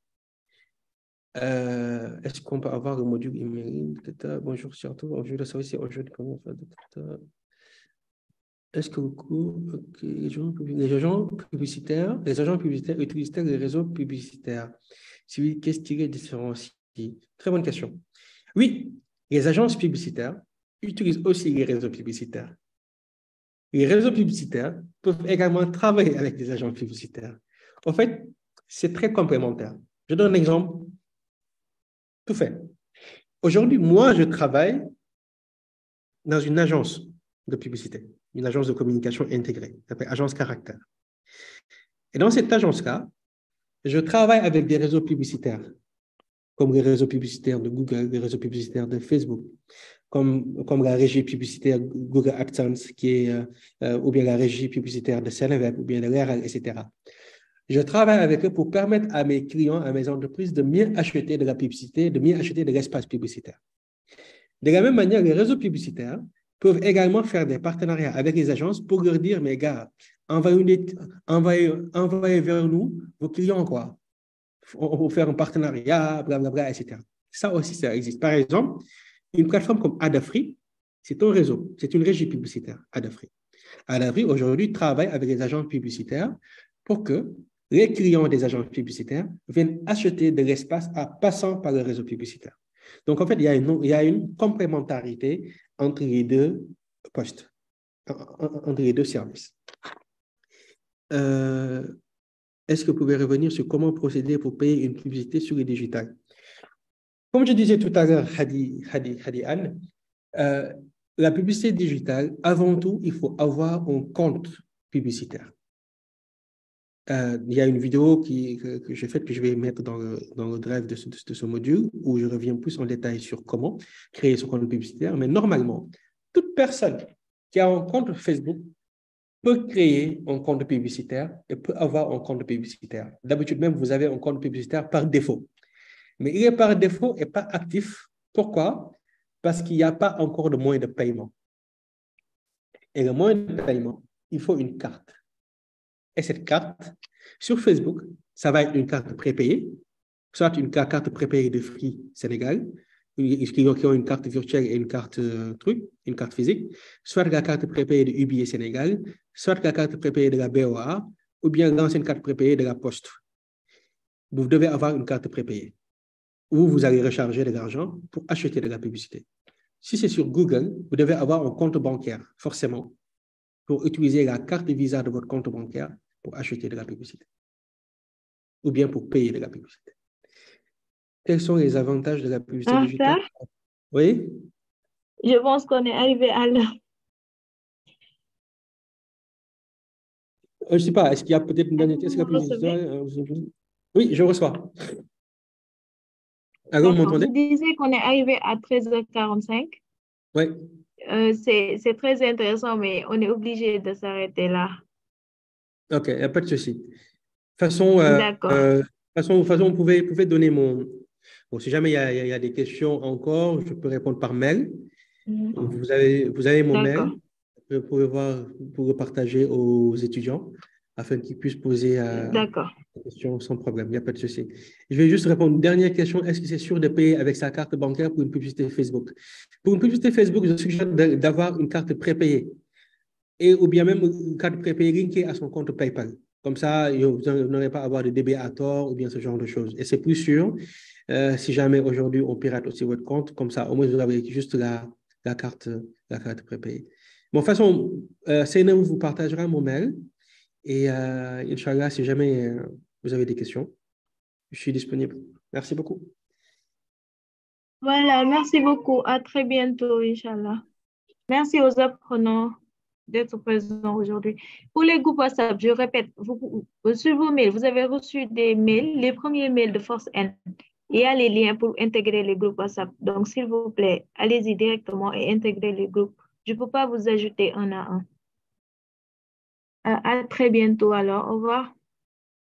Euh, est-ce qu'on peut avoir le module email? Bonjour surtout, je veux savoir si aujourd'hui comment faire. Est-ce que les agents, les agents publicitaires, les agents publicitaires utilisent les réseaux publicitaires? Si oui, qu'est-ce qui les différencie? Très bonne question. Oui, les agences publicitaires utilisent aussi les réseaux publicitaires. Les réseaux publicitaires peuvent également travailler avec des agents publicitaires. En fait, c'est très complémentaire. Je donne un exemple tout fait. Aujourd'hui, moi, je travaille dans une agence de publicité, une agence de communication intégrée, ça s'appelle Agence Caractère. Et dans cette agence-là, je travaille avec des réseaux publicitaires, comme les réseaux publicitaires de Google, les réseaux publicitaires de Facebook, comme, comme la régie publicitaire Google AdSense, qui est, euh, ou bien la régie publicitaire de Seneweb, ou bien de l'R L, et cetera. Je travaille avec eux pour permettre à mes clients, à mes entreprises de mieux acheter de la publicité, de mieux acheter de l'espace publicitaire. De la même manière, les réseaux publicitaires peuvent également faire des partenariats avec les agences pour leur dire, mes gars, envoyez, envoyez, envoyez vers nous vos clients, quoi. On va faire un partenariat, blablabla, et cetera. Ça aussi, ça existe. Par exemple, une plateforme comme Adafruit, c'est un réseau, c'est une régie publicitaire, Adafruit. Adafruit, aujourd'hui, travaille avec les agents publicitaires pour que les clients des agents publicitaires viennent acheter de l'espace en passant par le réseau publicitaire. Donc, en fait, il y a une, il y a une complémentarité entre les deux postes, entre les deux services. Euh, Est-ce que vous pouvez revenir sur comment procéder pour payer une publicité sur le digital? Comme je disais tout à l'heure, Hadi, Hadi, Hadi Anne, euh, la publicité digitale, avant tout, il faut avoir un compte publicitaire. Euh, il y a une vidéo qui, que, que j'ai faite, que je vais mettre dans le, dans le drive de ce, de, de ce module, où je reviens plus en détail sur comment créer son compte publicitaire. Mais normalement, toute personne qui a un compte Facebook peut créer un compte publicitaire et peut avoir un compte publicitaire. D'habitude même, vous avez un compte publicitaire par défaut. Mais il est par défaut et pas actif. Pourquoi? Parce qu'il n'y a pas encore de moyen de paiement. Et le moyen de paiement, il faut une carte. Et cette carte, sur Facebook, ça va être une carte prépayée, soit une carte prépayée de Free Sénégal, qui ont une carte virtuelle et une carte euh, truc, une carte physique, soit la carte prépayée de U B A Sénégal, soit la carte prépayée de la B O A, ou bien l'ancienne carte prépayée de la Poste. Vous devez avoir une carte prépayée, où vous allez recharger de l'argent pour acheter de la publicité. Si c'est sur Google, vous devez avoir un compte bancaire, forcément, pour utiliser la carte Visa de votre compte bancaire pour acheter de la publicité, ou bien pour payer de la publicité. Quels sont les avantages de la publicité Ah, digitale? ça? Oui? Je pense qu'on est arrivé à l'heure. Je ne sais pas, est-ce qu'il y a peut-être une dernière question? Oui, je reçois. Alors, vous m'entendez? Je disais qu'on est arrivé à treize heures quarante-cinq. Oui. Euh, c'est très intéressant, mais on est obligé de s'arrêter là. OK, il n'y a pas de souci. De toute façon, euh, D'accord. euh, de façon, de façon, vous pouvez, vous pouvez donner mon... Bon, si jamais il y a, il y a des questions encore, je peux répondre par mail. Mm-hmm. Vous avez, vous avez mon mail. D'accord. Vous pouvez voir, pour le partager aux étudiants afin qu'ils puissent poser euh, des questions sans problème. Il n'y a pas de souci. Je vais juste répondre. Une dernière question. Est-ce que c'est sûr de payer avec sa carte bancaire pour une publicité Facebook? Pour une publicité Facebook, je suggère d'avoir une carte prépayée et ou bien même une carte prépayée linkée à son compte PayPal. Comme ça, vous n'aurez pas à avoir de D B à tort ou bien ce genre de choses. Et c'est plus sûr euh, si jamais aujourd'hui on pirate aussi votre compte. Comme ça, au moins vous avez juste la, la, carte, la carte prépayée. Bon, de toute façon, euh, Seynep vous partagera mon mail et euh, Inch'Allah, si jamais euh, vous avez des questions, je suis disponible. Merci beaucoup. Voilà, merci beaucoup. À très bientôt, Inch'Allah. Merci aux apprenants d'être présents aujourd'hui. Pour les groupes WhatsApp, je répète, vous, sur vos mails, vous avez reçu des mails, les premiers mails de Force N. Il y a les liens pour intégrer les groupes WhatsApp. Donc, s'il vous plaît, allez-y directement et intégrez les groupes. Je ne peux pas vous ajouter un à un. À, à très bientôt alors. Au revoir.